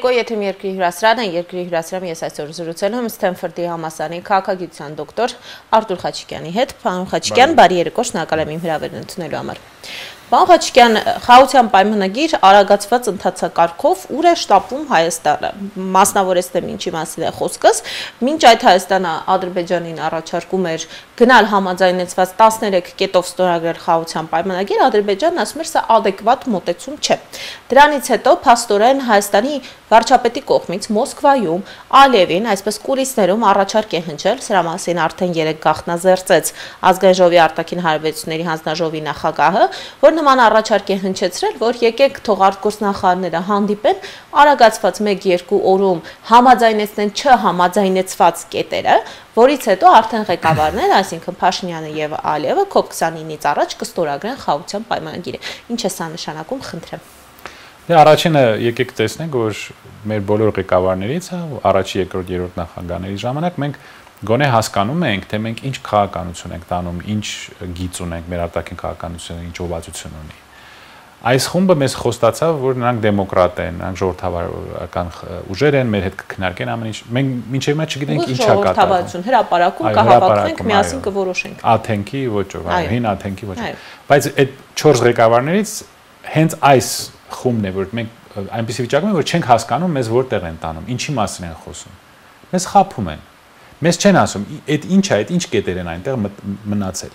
Երեկո եթերում երկրի հյուրասրահն է, երկրի հյուրասրահում ես այսօր զրուցել եմ Սթենֆորդի համալսարանի քաղաքագիտության դոկտոր Արտուր Խաչիկյանի հետ։ Պարոն Խաչիկյան, բարի երեկո, շնորհակալ եմ իմ հրավերն ընդունելու համար։ Պարոն Խաչիկյան, խաղաղության պայմանագիր արագացված ընթացակարգով ուր է շտապում Հայաստանը։ Մասնավորեցնեմ ինչի մասին է խոսքս։ Մինչ այդ Հայաստանը Ադրբեջանին առաջարկում էր գնալ համաձայնեցված 13 կետով ստորագրել խաղաղության պայմանագիր, Ադրբեջանն ասում էր սա adekvat մոտեցում չէ։ Դրանից հետո փաստորեն Հայաստանի վարչապետի կողմից Մոսկվայում Ալիևին, այսպես կուլիսներում առաջարկ է հնչել, սրա մասին արդեն 3 գաղտնազերծեց Ազգային ժողովի արտաքին հարաբերությունների հանձնաժողովի նախագահը, որ նման առաջարկ է հնչեցրել, որ եկեք թող արտգործնախարարները հանդիպեն, արագացված 1-2 օրում համաձայնեցնեն չհամաձայնեցված կետերը, որից հետո արդեն ղեկավարները, այսինքն Փաշինյանը եւ Ալիևը COP29-ից առաջ կստորագրեն խաղաղության պայմանագիրը։ Ինչ է սա նշանակում, խնդրեմ։ Դե առաջինը եկեք տեսնենք, որ մեր բոլոր ղեկավարներից, առաջի, երկրորդ, երրորդ նախագահների ժամանակ մենք գոնե հասկանում ենք, թե մենք ինչ քաղաքականություն ենք տանում, ինչ գիծ ունենք մեր արտաքին քաղաքականությունը, ինչ ուղղվածություն ունի։ Այս խումբը մեզ խոստացավ, որ նրանք դեմոկրատ են, նրանք ժողովրդավարական ուժեր են, մեր հետ կքննարկեն ամեն ինչ։ Մենք մինչև հիմա չգիտենք ինչ է կատարվում։ Ժողովրդավարություն, հրապարակում կհավաքվենք, միասին կորոշենք։ Աթենքի ոճով, հին աթենքի ոճով։ Բայց այդ 4 ղեկավարներից հենց այս խումբն է, որ մենք այնպեսի վիճակում ենք, որ չենք հասկանում մեզ որտեղ են տանում, ինչի մասին են խոսում։ Մեզ խաբում են։ Մեզ չեն ասում, այդ ինչ է, այդ ինչ կետեր են այնտեղ մնացել։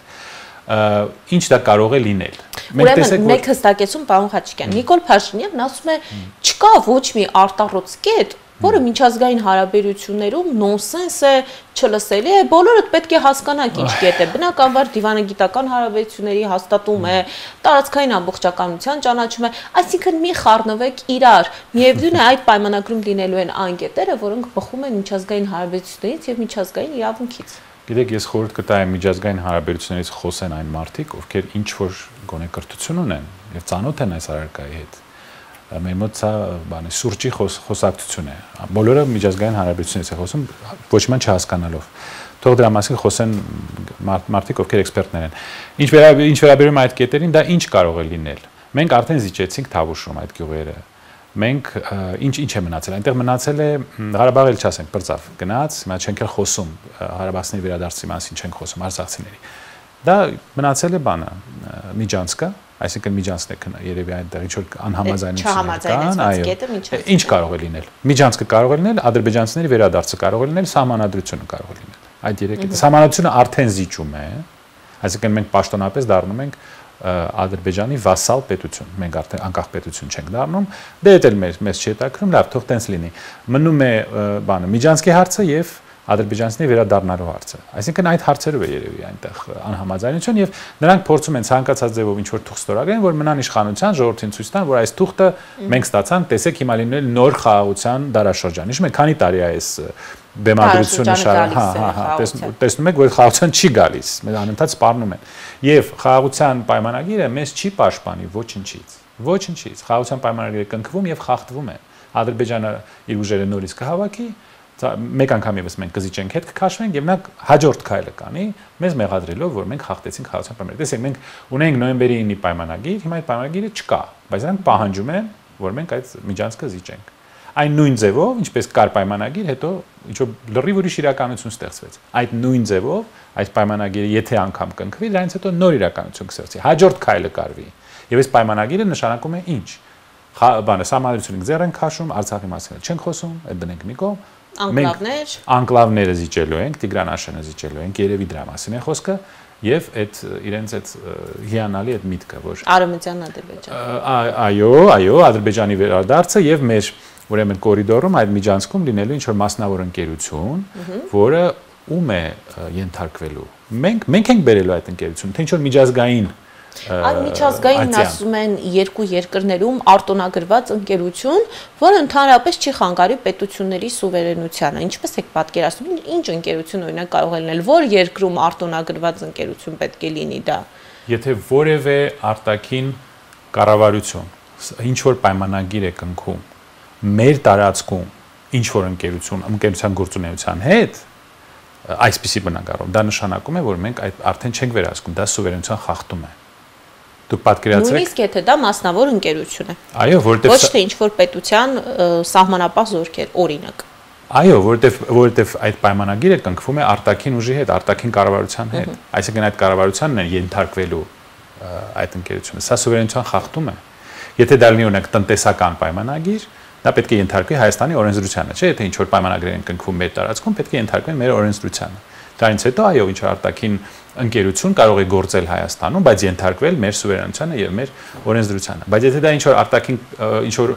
Ինչ դա կարող է լինել։ Ուրեմն մեկ հստակեցում, պարոն Խաչիկյան, Նիկոլ Փաշինյանն ասում է, չկա ոչ մի արտառոց կետ, որը միջազգային հարաբերություններում նոնսենս է, չլսելի է, բոլորդ պետք է հասկանանք ինչ կետ է, բնականաբար դիվանագիտական հարաբերությունների հաստատում է, տարածքային ամբողջականության ճանաչում է, այսինքն մի խառնվեք իրար, միևնույն է այդ պայմանագրում լինելու են այն կետերը, որոնք բխում են միջազգային հարաբերություններից եւ միջազգային իրավունքից։ Գիտեք, ես խորհուրդ կտայեմ միջազգային հարաբերություններից խոսեն այն մարդիկ, ովքեր ինչ որ գոնե կրթություն ունեն եւ ծանոթ են այս առարկայի հետ։ Մեր մոտ սա բանի սուրճի խոսակցություն է։ Բոլորը միջազգային հարաբերությունից է խոսում, ոչ մի չհասկանալով։ Թող դրա մասին խոսեն մարդիկ, ովքեր էքսպերտներ են։ Ինչ վերաբերում այդ կետերին, դա ինչ կարող է լինել։ Մենք արդեն զիջեցինք Թավուշում այդ գյուղերը։ Մենք ինչ է մնացել։ Այնտեղ մնացել է Ղարաբաղը, չասենք, բրծավ գնաց, հիմա չենք էլ խոսում հարաբաստների վերադարձի մասին, չենք խոսում արցախցիների։ Դա մնացել է բանը Միջանցկը, այսինքն Միջանցն է երևի այնտեղ ինչ որ անհամաձայնություններ կան, ինչ կարող է լինել։ Միջանցկը կարող է լինել, ադրբեջանցիների վերադարձը կարող է լինել, սահմանադրությունը կարող է լինել։ Այդ երեք սահմանադրությունը արդեն զիջում է, այսինքն մենք պաշտոնապես դառնում ենք Ադրբեջանի վասալ պետություն, մենք արդեն անկախ պետություն չենք դառնում, դե դա էլ մեզ չի հետաքրքրում, լավ, թող տենց լինի։ Մնում է բանը Միջանցկի հարցը եւ ադրբեջանցիների վերադառնալու հարցը։ Այսինքն այդ հարցերով է երևի այնտեղ անհամաձայնություն եւ նրանք փորձում են ցանկացած ձևով ինչ որ թուղթ ստորագրեն, որ մնան իշխանության ժողովրդին ցույց տան, որ այս թուղթը մենք ստացանք, տեսեք հիմա լինել նոր խաղաղության դարաշրջան։ Իշում եք, քանի տարի է այս բեմադրությունը տեսնում եք, որ խաղաղության չի գալիս, մեր անընդհատ սպառնում են։ Եվ խաղաղության պայմանագիրը մեզ չի պաշտպանի ոչինչից։ Ոչինչից։ Խաղաղության պայմանագիրը կնքվում եւ խախտվում է։ Ադրբեջանը իր ուժերը նորից կհավաքի, մեկ անգամ եւս մենք կզիջենք, հետ կքաշվենք եւ նա հաջորդ քայլը կանի, մեզ մեղադրելով, որ մենք խախտեցինք խաղաղության պայմանագիրը։ Տեսեք, մենք ունենք նոյեմբերի 9-ի պայմանագիր, հիմա այդ պայմանագիրը չկա, բայց նրանք պահանջում են, որ մենք այդ Միջանցքը զիջենք։ Այն նույն ձևով, ինչպես կար պայմանագիր, հետո ինչ որ լրիվ ուրիշ իրականություն ստեղծվեց։ Այդ նույն ձևով այս պայմանագիրը եթե անգամ կնքվի, դրանից հետո նոր իրականություն կստեղծվի, հաջորդ քայլը կարվի։ Եվ այս պայմանագիրը նշանակում է ինչ։ Բանը սահմանադրությունը ձեռ են քաշում, Արցախի մասին չենք խոսում, այդ դնենք մի կողմ։ Անկլավները զիջելու ենք, Տիգրանաշենը զիջելու ենք, երևի դրա մասին է խոսքը, եւ այդ իրենց այդ հիանալի այդ միտքը, որ Արևմտյան Ադրբեջան։ Այո, Ադրբեջանի վերադարձը եւ մեր ուրեմն կորիդորում այդ Միջանցքում լինելու ինչ որ մասնավոր ընկերություն, որը ում է ենթարկվելու։ Մենք ենք բերելու այդ ընկերությունը, թե ինչ որ միջազգային Այդ միջազգային ասում են երկու երկրներում արտոնագրված ընկերություն, որը ընդհանրապես չի խանգարի պետությունների սուվերենությանը։ Ինչպես եք պատկերացնում, ինչ ընկերություն օրինակ կարող է լինել, որ երկրում արտոնագրված ընկերություն պետք է լինի դա։ Եթե որևէ արտաքին կառավարություն ինչ որ պայմանագիր է կնքում մեր տարածքում ինչ որ ընկերության գործունեության հետ, այսպիսի բնակարարում, դա նշանակում է, որ մենք արդեն չենք վերահսկում, դա սուվերենության խախտում է։ Դուք պատկերացրեք։ Նույնիսկ եթե դա մասնավոր ընկերություն է։ Այո, որտեղ ոչ թե ինչ-որ պետության սահմանապահ զորքեր, օրինակ։ Այո, որտեղ այդ պայմանագիրը կնքվում է արտաքին ուժի հետ, արտաքին կառավարության հետ։ Այսինքն այդ կառավարությանն է ենթարկվելու այդ ընկերությունը։ Սա սուվերենության խախտում է։ Եթե դա լինի օրինակ տնտեսական պայմանագիր, դա պետք է ենթարկվի Հայաստանի օրենսդրությանը, չէ՞, եթե ինչ-որ պայմանագրեր են կնքվում մեր տարածքում, պետք է ենթարկվեն մեր օրենսդրությանը։ Դրանից հետո այո, ինչ արտաքին ընկերություն կարող է գործել Հայաստանում, բայց ենթարկվել մեր սուվերենությանը եւ մեր օրենսդրությանը։ Բայց եթե դա ինչ-որ արտաքին ինչ-որ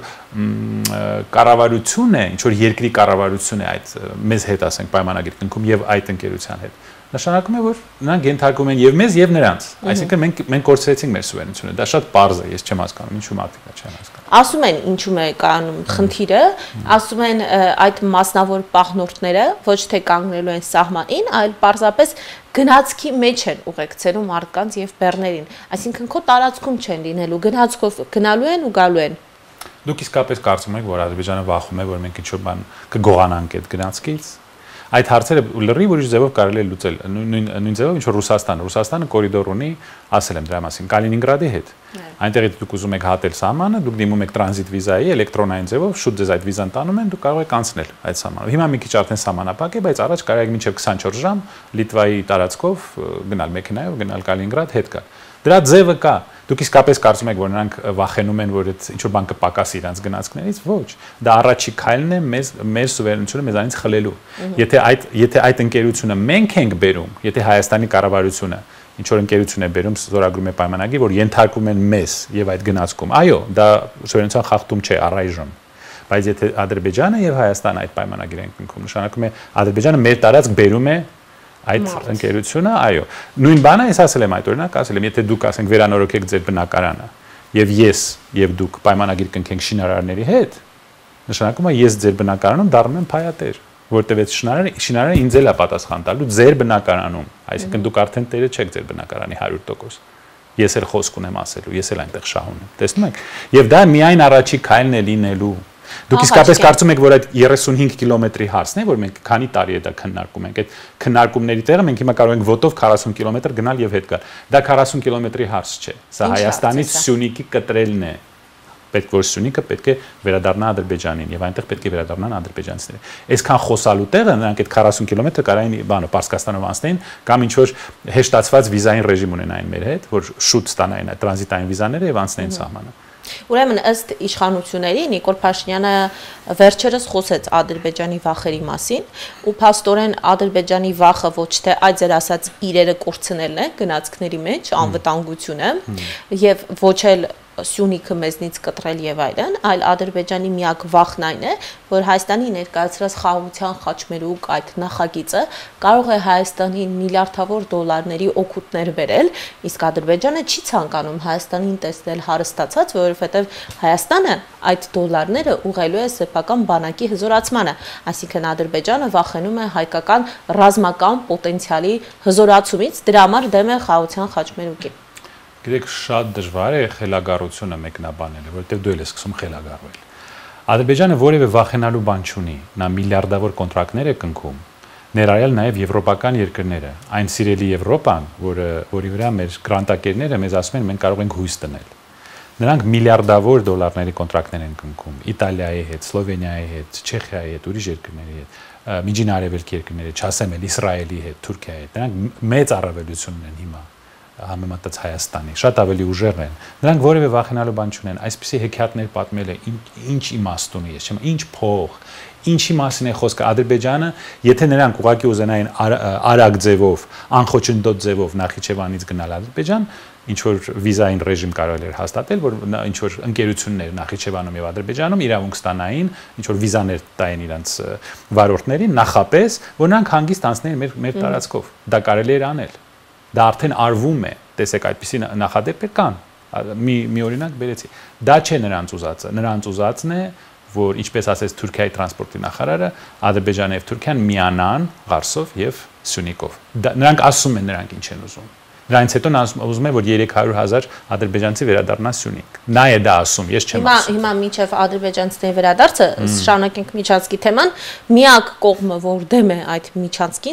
կառավարություն է, ինչ-որ երկրի կառավարություն է այդ մեզ հետ ասենք պայմանագիր կնքում եւ այդ ընկերության հետ, նշանակում է որ նրանք ենթարկում են եւ մեզ եւ նրանց։ Այսինքն մենք կորցրեցինք մեր սուվերենությունը։ Դա շատ պարզ է, ես չեմ հասկանում, ինչու մարդիկ դա չեն հասկանում։ Ասում են ինչու է կայանում խնդիրը, ասում են այդ մասնավոր պահնորդները ոչ թե կանգնելու են սահմանին, այլ պարզապես գնացքի մեջ են ուղեկցելու մարդկանց եւ բեռներին։ Այսինքն քո տարածքում չեն լինելու, գնացքով գնալու են ու գալու են։ Դուք իսկապես կարծում եք, որ Ադրբեջանը վախում է, որ մենք ինչ-որ բան կգողանանք այդ գնացքից։ Այդ հարցերը լրիվ ուրիշ ձևով կարելի է լուծել։ Նույն ձևով ինչ որ Ռուսաստանը կորիդոր ունի, ասել եմ դրա մասին, Կալինինգրադի հետ։ Այնտեղից դուք ուզում եք հատել սահմանը, դուք դիմում եք տրանզիտ վիզայի, էլեկտրոնային ձևով, շուտ ձեզ այդ վիզան տանում են, դուք կարող եք անցնել այդ սահմանը։ Հիմա մի քիչ արդեն սահմանապակ է, բայց առաջ կարող եք մինչև 24 ժամ Լիտվայի տարածքով գնալ մեքենայով, գնալ Կալինինգրադ, հետ գալ։ Դրա ձևը կա։ Դուք իսկապես կարծում եք, որ նրանք վախենում են, որ այդ ինչ-որ բան կպակասի իրենց գնացքներից, ոչ։ Դա առաջի քայլն է մեր սուվերենությունը մեզանից խլելու։ Եթե այդ ընկերությունը մենք ենք բերում, եթե Հայաստանի կառավարությունը ինչ-որ ընկերություն է բերում, զորագրում է պայմանագիր, որ ենթարկում են մեզ եւ այդ գնացքում, այո, դա սուվերենության խախտում չէ առայժմ։ Բայց եթե Ադրբեջանը եւ Հայաստանը այդ պայմանագիր են կնքում, նշանակում է Ադրբեջանը մեր տարածք բերում է այդ ընկերությունը, այո։ Նույն բանը ես ասել եմ այդ օրինակ, ասել եմ, եթե դուք ասենք վերանորոգեք ձեր բնակարանը եւ ես եւ դուք պայմանագիր կնքենք շինարարների հետ, նշանակում է ես ձեր բնակարանում դառնում եմ փայատեր, որտեղ այդ շինարարը ինձ էլ է պատասխան տալու ձեր բնակարանում, այսինքն դուք արդեն տերը չեք ձեր բնակարանի 100%։ Ես էլ խոսք ունեմ ասելու, ես էլ այնտեղ շահ ունեմ։ Տեսնում եք։ Եվ դա միայն առաջի քայլն է լինելու։ Դուք իսկապես կարծում եք, որ այդ 35 կիլոմետրի հարցն է, որ մենք քանի տարի է դա քննարկում ենք։ Այդ քննարկումների տեղը մենք հիմա կարող ենք ոտով 40 կիլոմետր գնալ եւ հետ գալ։ Դա 40 կիլոմետրի հարց չէ։ Սա Հայաստանից Սյունիքի կտրելն է։ Պետք որ Սյունիքը պետք է վերադառնա Ադրբեջանին եւ այնտեղ պետք է վերադառնան ադրբեջանցիները։ Այսքան խոսալու տեղը նրանք այդ 40 կիլոմետր կարային բանը Պարսկաստանով անցնեին կամ ինչ որ հեշտացված վիզային ռեժիմ ունենային մեր հետ, որ շուտ ստանային այդ տրանզիտային վիզաները եւ անցնեին սահմանը։ Ուրեմն ըստ իշխանությունների Նիկոլ Փաշինյանը վերջերս խոսեց Ադրբեջանի վախերի մասին ու փաստորեն Ադրբեջանի վախը ոչ թե այդ ձեր ասած իրերը կորցնելն է գնացքների մեջ, անվտանգությունը եւ ոչ էլ Սյունիքը մեզնից կտրել եւ այլն, այլ Ադրբեջանի միակ վախն այն է, որ Հայաստանի ներկայացրած խաղաղության խաչմերուկ այդ նախագիծը կարող է Հայաստանին միլիարդավոր դոլարների օգուտներ բերել, իսկ Ադրբեջանը չի ցանկանում Հայաստանին տեսնել հարստացած, որովհետեւ Հայաստանը այդ դոլարները ուղղելու է սեփական բանակի հզորացմանը, այսինքն Ադրբեջանը վախենում է հայկական ռազմական պոտենցիալի հզորացումից, դրա համար դեմ է խաղաղության խաչմերուկին։ Գիտեք, շատ դժվար է խելագարությունը մեկնաբանելը, որովհետև դու էլ ես սկսում խելագարվել։ Ադրբեջանը որևէ վախենալու բան չունի, նա միլիարդավոր կոնտրակտներ է կնքում, ներառյալ նաև եվրոպական երկրները, այն սիրելի Եվրոպան, որի վրա մեր գրանտակերները մեզ ասում են մենք կարող ենք հույս դնել։ Նրանք միլիարդավոր դոլարների կոնտրակտներ են կնքում Իտալիայի հետ, Սլովենիայի հետ, Չեխիայի հետ, ուրիշ երկրների հետ, Միջին Արևելք երկրների, չասեմ էլ Իսրայելի հետ, Թուրքիայի հետ։ Նրանք մեծ առավելություն ունեն հիմա համեմատած Հայաստանի, շատ ավելի ուժեղ են։ Նրանք որևէ վախենալու բան չունեն։ Այսպիսի հեքիաթներ պատմելը ինչ իմաստ ունի, ես չեմ, ինչ փող, ինչի մասին է խոսքը։ Ադրբեջանը, եթե նրանք ուղղակի ուզենային արագ ձևով, անխոչնդոտ ձևով Նախիջևանից գնալ Ադրբեջան, ինչ որ վիզային ռեժիմ կարող էր հաստատել, որ ինչ որ ընկերություններ Նախիջևանում եւ Ադրբեջանում իրավունք ստանային, ինչ որ վիզաներ տային իրենց վարորդներին, նախապես, որ նրանք հանգիստ անցնեին մեր տարածքով։ Դա կարելի էր անել։ Դա արդեն արվում է, տեսեք այդպիսի նախադեպեր կան, մի օրինակ բերեցի, դա չէ նրանց ուզածը, նրանց ուզածն է, որ ինչպես ասեց Թուրքիայի տրանսպորտի նախարարը, Ադրբեջանը եւ Թուրքիան միանան Ղարսով եւ Սյունիքով, նրանք ասում են նրանք ինչ են ուզում, Դրանից հետո նա ուզում է որ 300,000 ադրբեջանցի վերադառնա Սյունիք։ Նա է դա ասում, ես չեմ ասում։ Հիմա մինչև ադրբեջանցիների վերադարձը շարունակենք Միջանցքի թեման, միակ կողմը, որ դեմ է այդ Միջանցքին,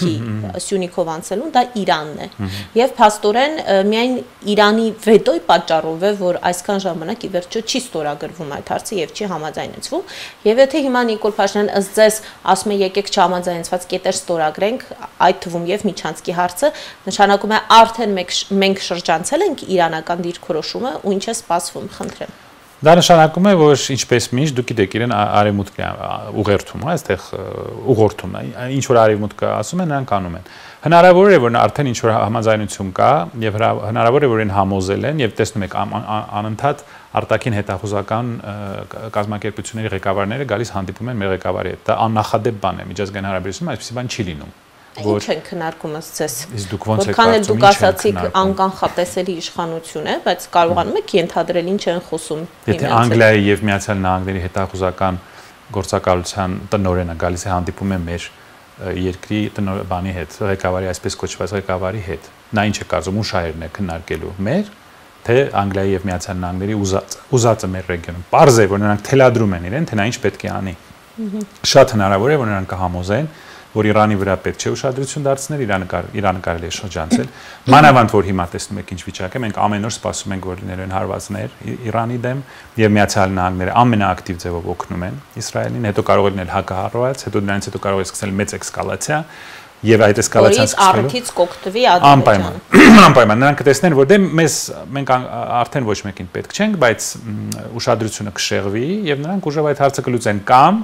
Սյունիքով անցելուն, դա Իրանն է։ Եվ փաստորեն միայն Իրանի վետոյի պատճառով է, որ այսքան ժամանակ ի վերջո չի ստորագրվում այդ հարցը եւ չի համաձայնեցվում։ Եվ եթե հիմա Նիկոլ Փաշինյան ըստ ձեզ ասում է եկեք չհամաձայնեցված կետեր ստորագրենք, այդ թվում եւ Միջանցքի հարցը, նշանակում է արդեն մենք շրջանցել ենք իրանական դիրքորոշումը ու ինչ է սպասվում, խնդրեմ։ Դա նշանակում է, որ ինչպես միշտ դուք գիտեք իրեն արևմուտքի ուղերձում, այստեղ ուղղորդում է, ինչ որ արևմուտքը ասում է, նրանք անում են։ Հնարավոր է, որ արդեն ինչ որ համաձայնություն կա եւ հնարավոր է, որ այն համոզել են եւ տեսնում եք անընդհատ արտաքին հետախուզական կազմակերպությունների ղեկավարները գալիս հանդիպում են մեր ղեկավարի հետ։ Դա աննախադեպ բան է, միջազգային հարաբերությունում այսպիսի բան չի լինում։ Ինչ են քննարկում ըստ ձեզ։ Որքան էլ դուք ասացիք անկանխատեսելի իշխանություն է, բայց կարողանում եք ենթադրել ինչ են խոսում։ Եթե Անգլիայի եւ Միացյալ Նահանգների հետախուզական գործակալության տնօրենը գալիս է հանդիպում է մեր երկրի բանի հետ, ղեկավարի այսպես կոչված ղեկավարի հետ, նա ինչ է կարծում, ու շահերն է քննարկելու մեր, թե Անգլիայի եւ Միացյալ Նահանգների ուզածը մեր ռեգիոնում։ Պարզ է, որ նրանք թելադրում են իրեն, թե նա ինչ պետք է անի։ Շատ հնարավոր է, որ նրանք կհամոզեն, որ Իրանի վրա պետք չէ ուշադրություն դարձնել, Իրանը կարելի է շրջանցել։ Մանավանդ որ հիմա տեսնում եք ինչ վիճակ է, մենք ամեն օր սպասում ենք, որ լինելու են հարվածներ Իրանի դեմ եւ Միացյալ Նահանգները ամենաակտիվ ձևով օգնում են Իսրայելին, հետո կարող է լինել հակահարված, հետո դրանից հետո կարող է սկսել մեծ էսկալացիա եւ այդ էսկալացիան սկսվելու առիթից կօգտվի Ադրբեջանը։ Անպայման նրանք կտեսնեն, որ դե մենք արդեն ոչ մեկին պետք չենք, բայց ուշադրությունը կշեղվի եւ նրանք ուժով այդ հարցը կլուծեն կամ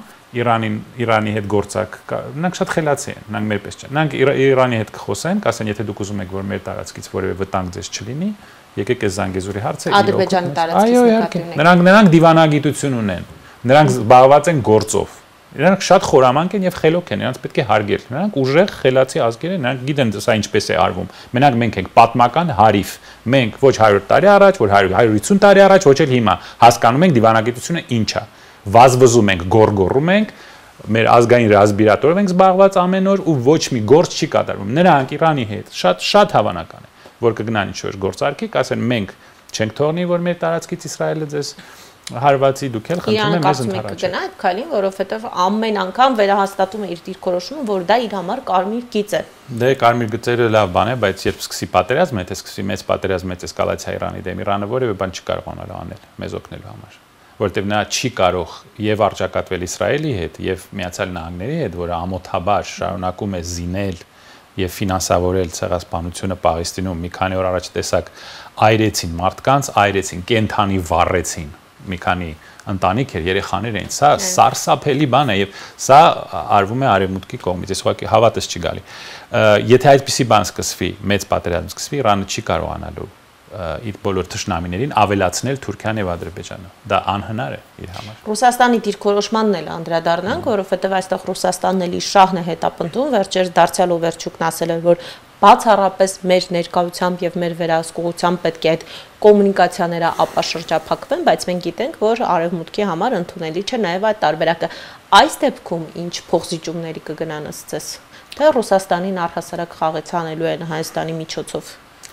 Իրանի հետ գործակ, նրանք շատ խելացի են, նրանք մեր պես չեն։ Նրանք Իրանի հետ կխոսեն, կասեն, եթե դուք ուզում եք, որ մեր տարածքից որևէ վտանգ ձեզ չլինի, եկեք այս Զանգեզուրի հարցը Ադրբեջանի տարածքից նրանք դիվանագիտություն ունեն, նրանք զբաղված են գործով։ Նրանք շատ խորամանկ են եւ խելոք են, նրանց պետք է հարգել։ Նրանք ուժեղ, խելացի ազգեր են, նրանք գիտեն սա ինչպես է արվում։ Մենք ենք պատմական հարիվ։ Մենք ոչ 100 տարի առաջ, ոչ 150 տարի առաջ, ոչ էլ հիմա հասկանում ենք դիվանագիտությունը ինչ է։ Վազվզում ենք, գորգորում ենք, մեր ազգային ռազմբիրատորով ենք զբաղված ամեն օր ու ոչ մի գործ չի կատարվում։ Նրանք Իրանի հետ շատ հավանական է, որ կգնան ինչ-որ գործարքի, կասեն մենք չենք թողնի, որ մեր տարածքից Իսրայելը ձեզ հարվածի, դուք էլ խնդրում եմ մեզ ընդառաջ։ Գնա այդ քայլին, որովհետև ամեն անգամ վերահաստատում է իր դիրքորոշումը, որ դա իր համար կարմիր գիծ է։ Դե կարմիր գծերը լավ բան է, բայց երբ սկսի պատերազմ, եթե սկսի մեծ պատերազմ, մեծ էսկալացիա Իրանի դեմ, Իրանը որևէ բան չի կարողանալ անել մեզ օգնելու համար։ Որտեւ նա չի կարող եւ արճակատվել Իսրայելի հետ եւ Միացյալ Նահանգների հետ, որը ամոթաբար շարունակում է զինել եւ ֆինանսավորել ցեղասպանությունը Պաղեստինում։ Մի քանի օր առաջ տեսակ այրեցին մարդկանց, այրեցին, կենթանի վառեցին մի քանի ընտանիք էր, երեխաներ էին։ Սա սարսափելի բան է եւ սա արվում է արևմուտքի կողմից։ Ես ուղղակի հավատս չի գալի։ Եթե այդպիսի բան սկսվի, մեծ պատերազմ սկսվի, Իրանը չի կարողանալու իր բոլոր թշնամիներին ավելացնել Թուրքիան եւ Ադրբեջանը։ Դա անհնար է իր համար։ Ռուսաստանի դիրքորոշմանն էլ անդրադառնանք, որովհետեւ այստեղ Ռուսաստանն էլի շահն է հետապնդում, վերջերս դարձյալ Օվերչուկն ասել էր, որ բացառապես մեր ներկայությամբ եւ մեր վերահսկողությամբ պետք է այդ կոմունիկացիաները ապաշրջափակվեն, բայց մենք գիտենք, որ արևմուտքի համար ընդունելի չէ նաեւ այդ տարբերակը։ Այս դեպքում ինչ փոխզիջումների կգնան ըստ ձեզ, թե Ռուսաստանին առհասարակ խաղեցանելու են Հայաստանի միջոցով։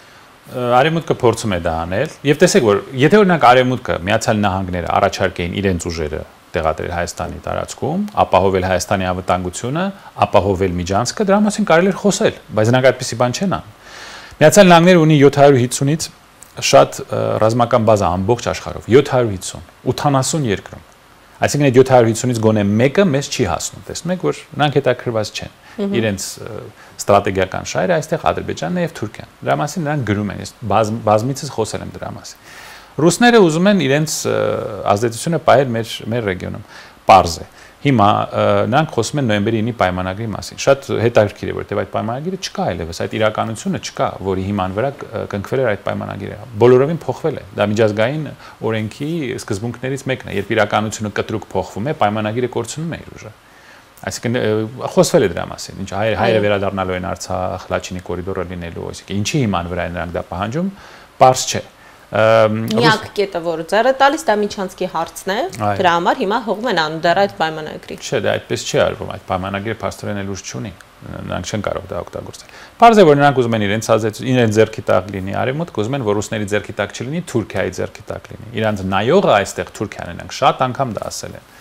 Արևմուտքը փորձում է դա անել եւ տեսեք որ եթե օրինակ Արևմուտքը Միացյալ Նահանգները առաջարկեին իրենց ուժերը տեղադրել Հայաստանի տարածքում, ապահովել Հայաստանի անվտանգությունը, ապահովել Միջանցքը, դրա մասին կարելի էր խոսել, բայց նրանք այդպիսի բան չեն անում։ Միացյալ Նահանգները ունի 750-ից շատ ռազմական բազա ամբողջ աշխարհով, 750, 80 երկրում։ Այսինքն այդ 750-ից գոնե մեկը մեզ չի հասնում։ Տեսնում եք, որ նրանք հետաքրված չեն։ Իրենց ստրատեգիական շահերը այստեղ Ադրբեջանն է եւ Թուրքիան։ Դրա մասին նրանք գրում են, ես բազմիցս խոսել եմ դրա մասին։ Ռուսները ուզում են իրենց ազդեցությունը պահել մեր ռեգիոնում։ Պարզ է։ Հիմա նրանք խոսում են նոյեմբերի 9-ի պայմանագրի մասին։ Շատ հետաքրքիր է, որտեղ այդ պայմանագիրը չկա այլևս, այդ իրականությունը չկա, որի հիման վրա կնքվել էր այդ պայմանագիրը։ Բոլորովին փոխվել է։ Դա միջազգային օրենքի սկզբունքներից մեկն է, երբ իրականությունը կտրուկ փոխվում է, պայմանագիրը կորցնում է իր ուժը։ Այսինքն խոսվել է դրա մասին, ինչ հայերը վերադառնալու են Արցախ, Լաչինի կորիդորը լինելու, այսինքն ինչի հիման վրա են նրանք դա պահանջում, պարզ չէ։ Միակ կետը, որը ձեռը տալիս, դա միջանցքի հարցն է, դրա համար հիմա հողում են անում դեռ այդ պայմանագրի։ Չէ, դա այդպես չի արվում, այդ պայմանագիրը փաստորեն էլ ուժ չունի, նրանք չեն կարող դա օգտագործել։ Պարզ է, որ նրանք ուզում են իրենց ձեռքի տակ լինի արևմուտք, ուզում են, որ ռուսների ձեռքի տակ չլինի, Թուրքիայի ձեռքի տակ լինի։ Իրանց նայողը այստեղ Թուրքիան են, նրանք շատ անգամ դա ասել են։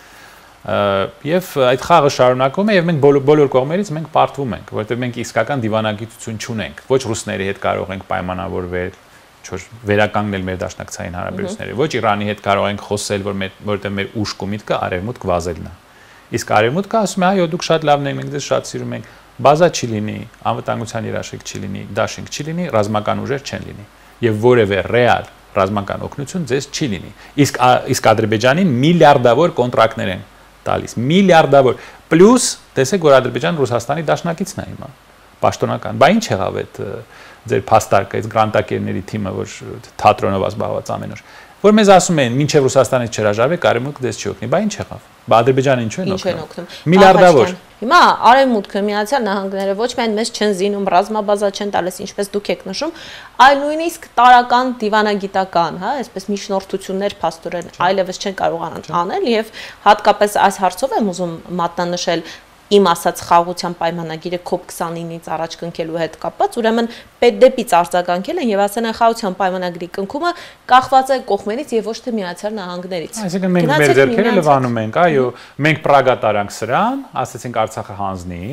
Եվ այդ խաղը շարունակվում է եւ մենք բոլոր կողմերից մենք պարտվում ենք, որովհետեւ մենք իսկական դիվանագիտություն չունենք։ Ոչ ռուսների հետ կարող ենք պայմանավորվել, վերականգնել մեր դաշնակցային հարաբերությունները, ոչ Իրանի հետ կարող ենք խոսել, որովհետեւ մեր ուշք ու միտքը արևմուտք վազելն է։ Իսկ արևմուտքը ասում է, այո, դուք շատ լավն եք, մենք ձեզ շատ սիրում ենք, բազա չի լինի, անվտանգության երաշխիք չի լինի, դաշինք չի լինի, ռազմական ուժեր չեն լինի եւ որևէ ռեալ ռազմական օգնություն ձեզ չի լինի։ Իսկ Ադրբեջանին միլիարդավոր կոնտրակտներ են տալիս, միլիարդավոր, պլյուս տեսեք, որ Ադրբեջանը Ռուսաստանի դաշնակիցն է հիմա, պաշտոնական։ Բա ինչ եղավ այդ ձեր փաստարկը, այդ գրանտակերների թիմը, որ թատրոնով զբաղված ամեն օր, որ մեզ ասում են, մինչև Ռուսաստանից չհրաժարվեք, արևմուտքը դες չի օգնի։ Բա ինչ եղավ։ Բա Ադրբեջանը ինչու են օգնում։ Միլիարդավոր։ Հիմա արևմուտքը, Միացյալ Նահանգները ոչ միայն մեզ չեն զինում, ռազմաբազա չեն տալիս, ինչպես դուք եք նշում, այլ նույնիսկ տարական դիվանագիտական, հա, այսպես միջնորդություններ փաստորեն այլևս չեն կարողանան անել եւ հատկապես այս հարցով եմ ուզում մատնանշել իմ ասած խաղաղության պայմանագիրը COP29-ից առաջ կնքելու հետ կապված, ուրեմն պետդեպից արձագանքել են եւ ասել են խաղաղության պայմանագրի կնքումը կախված է կողմերից եւ ոչ թե Միացյալ Նահանգներից։ Այսինքն մենք մեր ձեռքերը լվանում ենք, այո, մենք Պրագա տարանք սրան, ասացինք Արցախը հանձնի,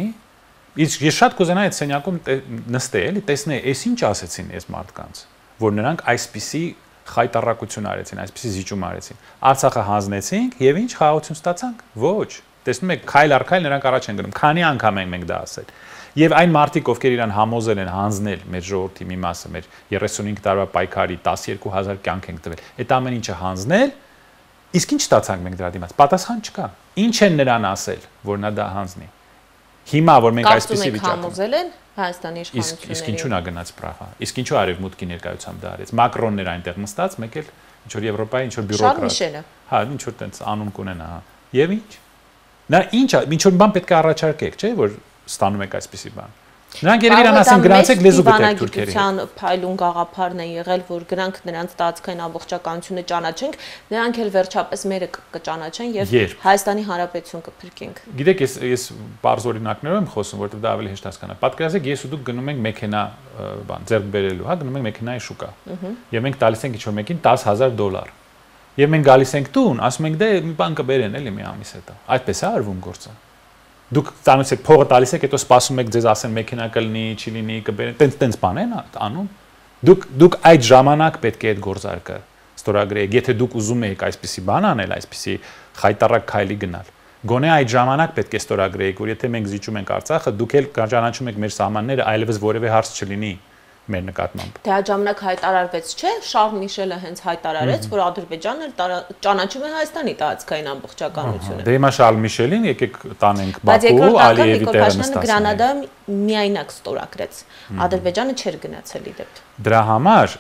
իսկ ես շատ կուզենայի այդ սենյակում նստել, էլի տեսնել, այս ինչ ասեցին այս մարդկանց, որ նրանք այսպիսի խայտարակություն արեցին, այսպիսի զիջում արեցին։ Արցախը հանձնեցինք եւ ինչ խաղաղություն ստացանք։ Ոչ։ Տեսնում եք, քայլ առ քայլ նրանք առաջ են գնում։ Քանի անգամ ենք մենք դա ասել։ Եվ այն մարդիկ, ովքեր իրան համոզել են հանձնել մեր ժողովրդի մի մասը, մեր 35 տարվա պայքարի 12000 կյանք ենք տվել։ Այդ ամեն ինչը հանձնել, իսկ ինչ ստացանք մենք դրա դիմաց։ Պատասխան չկա։ Ինչ են նրան ասել, որ նա դա հանձնի։ Հիմա որ մենք այսպեսի վիճակում համոզել են Հայաստանի իշխանությունները։ Իսկ ինչու նա գնաց Պրահա։ Իսկ ինչու արևմուտքի ներկայությամբ դա արեց։ Մակրոնն էր այնտեղ նստած, մեկ էլ ինչ որ Եվրոպայի ինչ որ բյուրոկրատ։ Հա, ինչ որ տենց անուն կունենա, հա։ Եվ ինչ։ Նա ինչ է, ինչ որ բան պետք է առաջարկեք, չէ՞, որ ստանում եք այսպիսի բան։ Նրանք երբ իրան ասեն գնացեք լեզու գտեք թուրքերի։ Փայլուն գաղափարն է եղել, որ գրանք նրանց տարածքային ամբողջականությունը ճանաչենք, նրանք էլ վերջապես մերը կճանաչեն եւ Հայաստանի Հանրապետություն կփրկենք։ Գիտեք, ես բարձ օրինակներով եմ խոսում, որովհետեւ դա ավելի հեշտ հասկանալ։ Պատկերացրեք, ես ու դուք գնում ենք մեքենա, բան, ձեռք բերելու, հա, գնում ենք մեքենայի շուկա։ Եվ մենք տալիս ենք ինչ-որ մեկին $10,000։ Եվ մենք գալիս ենք տուն, ասում ենք դե մի բան կբերեն էլի մի ամիս հետո։ Այդպես է արվում գործը։ Դուք ծանոթ եք փողը տալիս եք, հետո սպասում եք ձեզ ասեն մեքենա կլինի, չի լինի, կբերեն, տենց բան են անում։ Դուք այդ ժամանակ պետք է այդ գործարքը ստորագրեք, եթե դուք ուզում եք այսպիսի բան անել, այսպիսի խայտարակ քայլի գնալ։ Գոնե այդ ժամանակ պետք է ստորագրեք, որ եթե մենք զիջում ենք Արցախը, դուք էլ ճանաչում եք մեր սահմանները, այլևս որևէ հարց չլինի մեր նկատմամբ։ Դե այդ ժամանակ հայտարարվեց, չէ՞, Շարլ Միշելը հենց հայտարարեց, որ Ադրբեջանն էլ ճանաչում է Հայաստանի տարածքային ամբողջականությունը։ Դե հիմա Շարլ Միշելին եկեք տանենք Բաքու, Ալիևի տեղը նստացնենք։ Գրանադայում միայնակ ստորագրեց։ Ադրբեջանը չէր գնացել իդեպ։ Դրա համար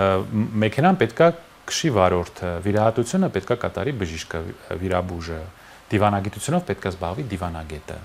մեքենան պետքա քշի վարորդը, վիրահատությունը պետքա կատարի բժիշկը, վիրաբույժը, դիվանագիտությունով պետքա զբաղվի դիվանագետը։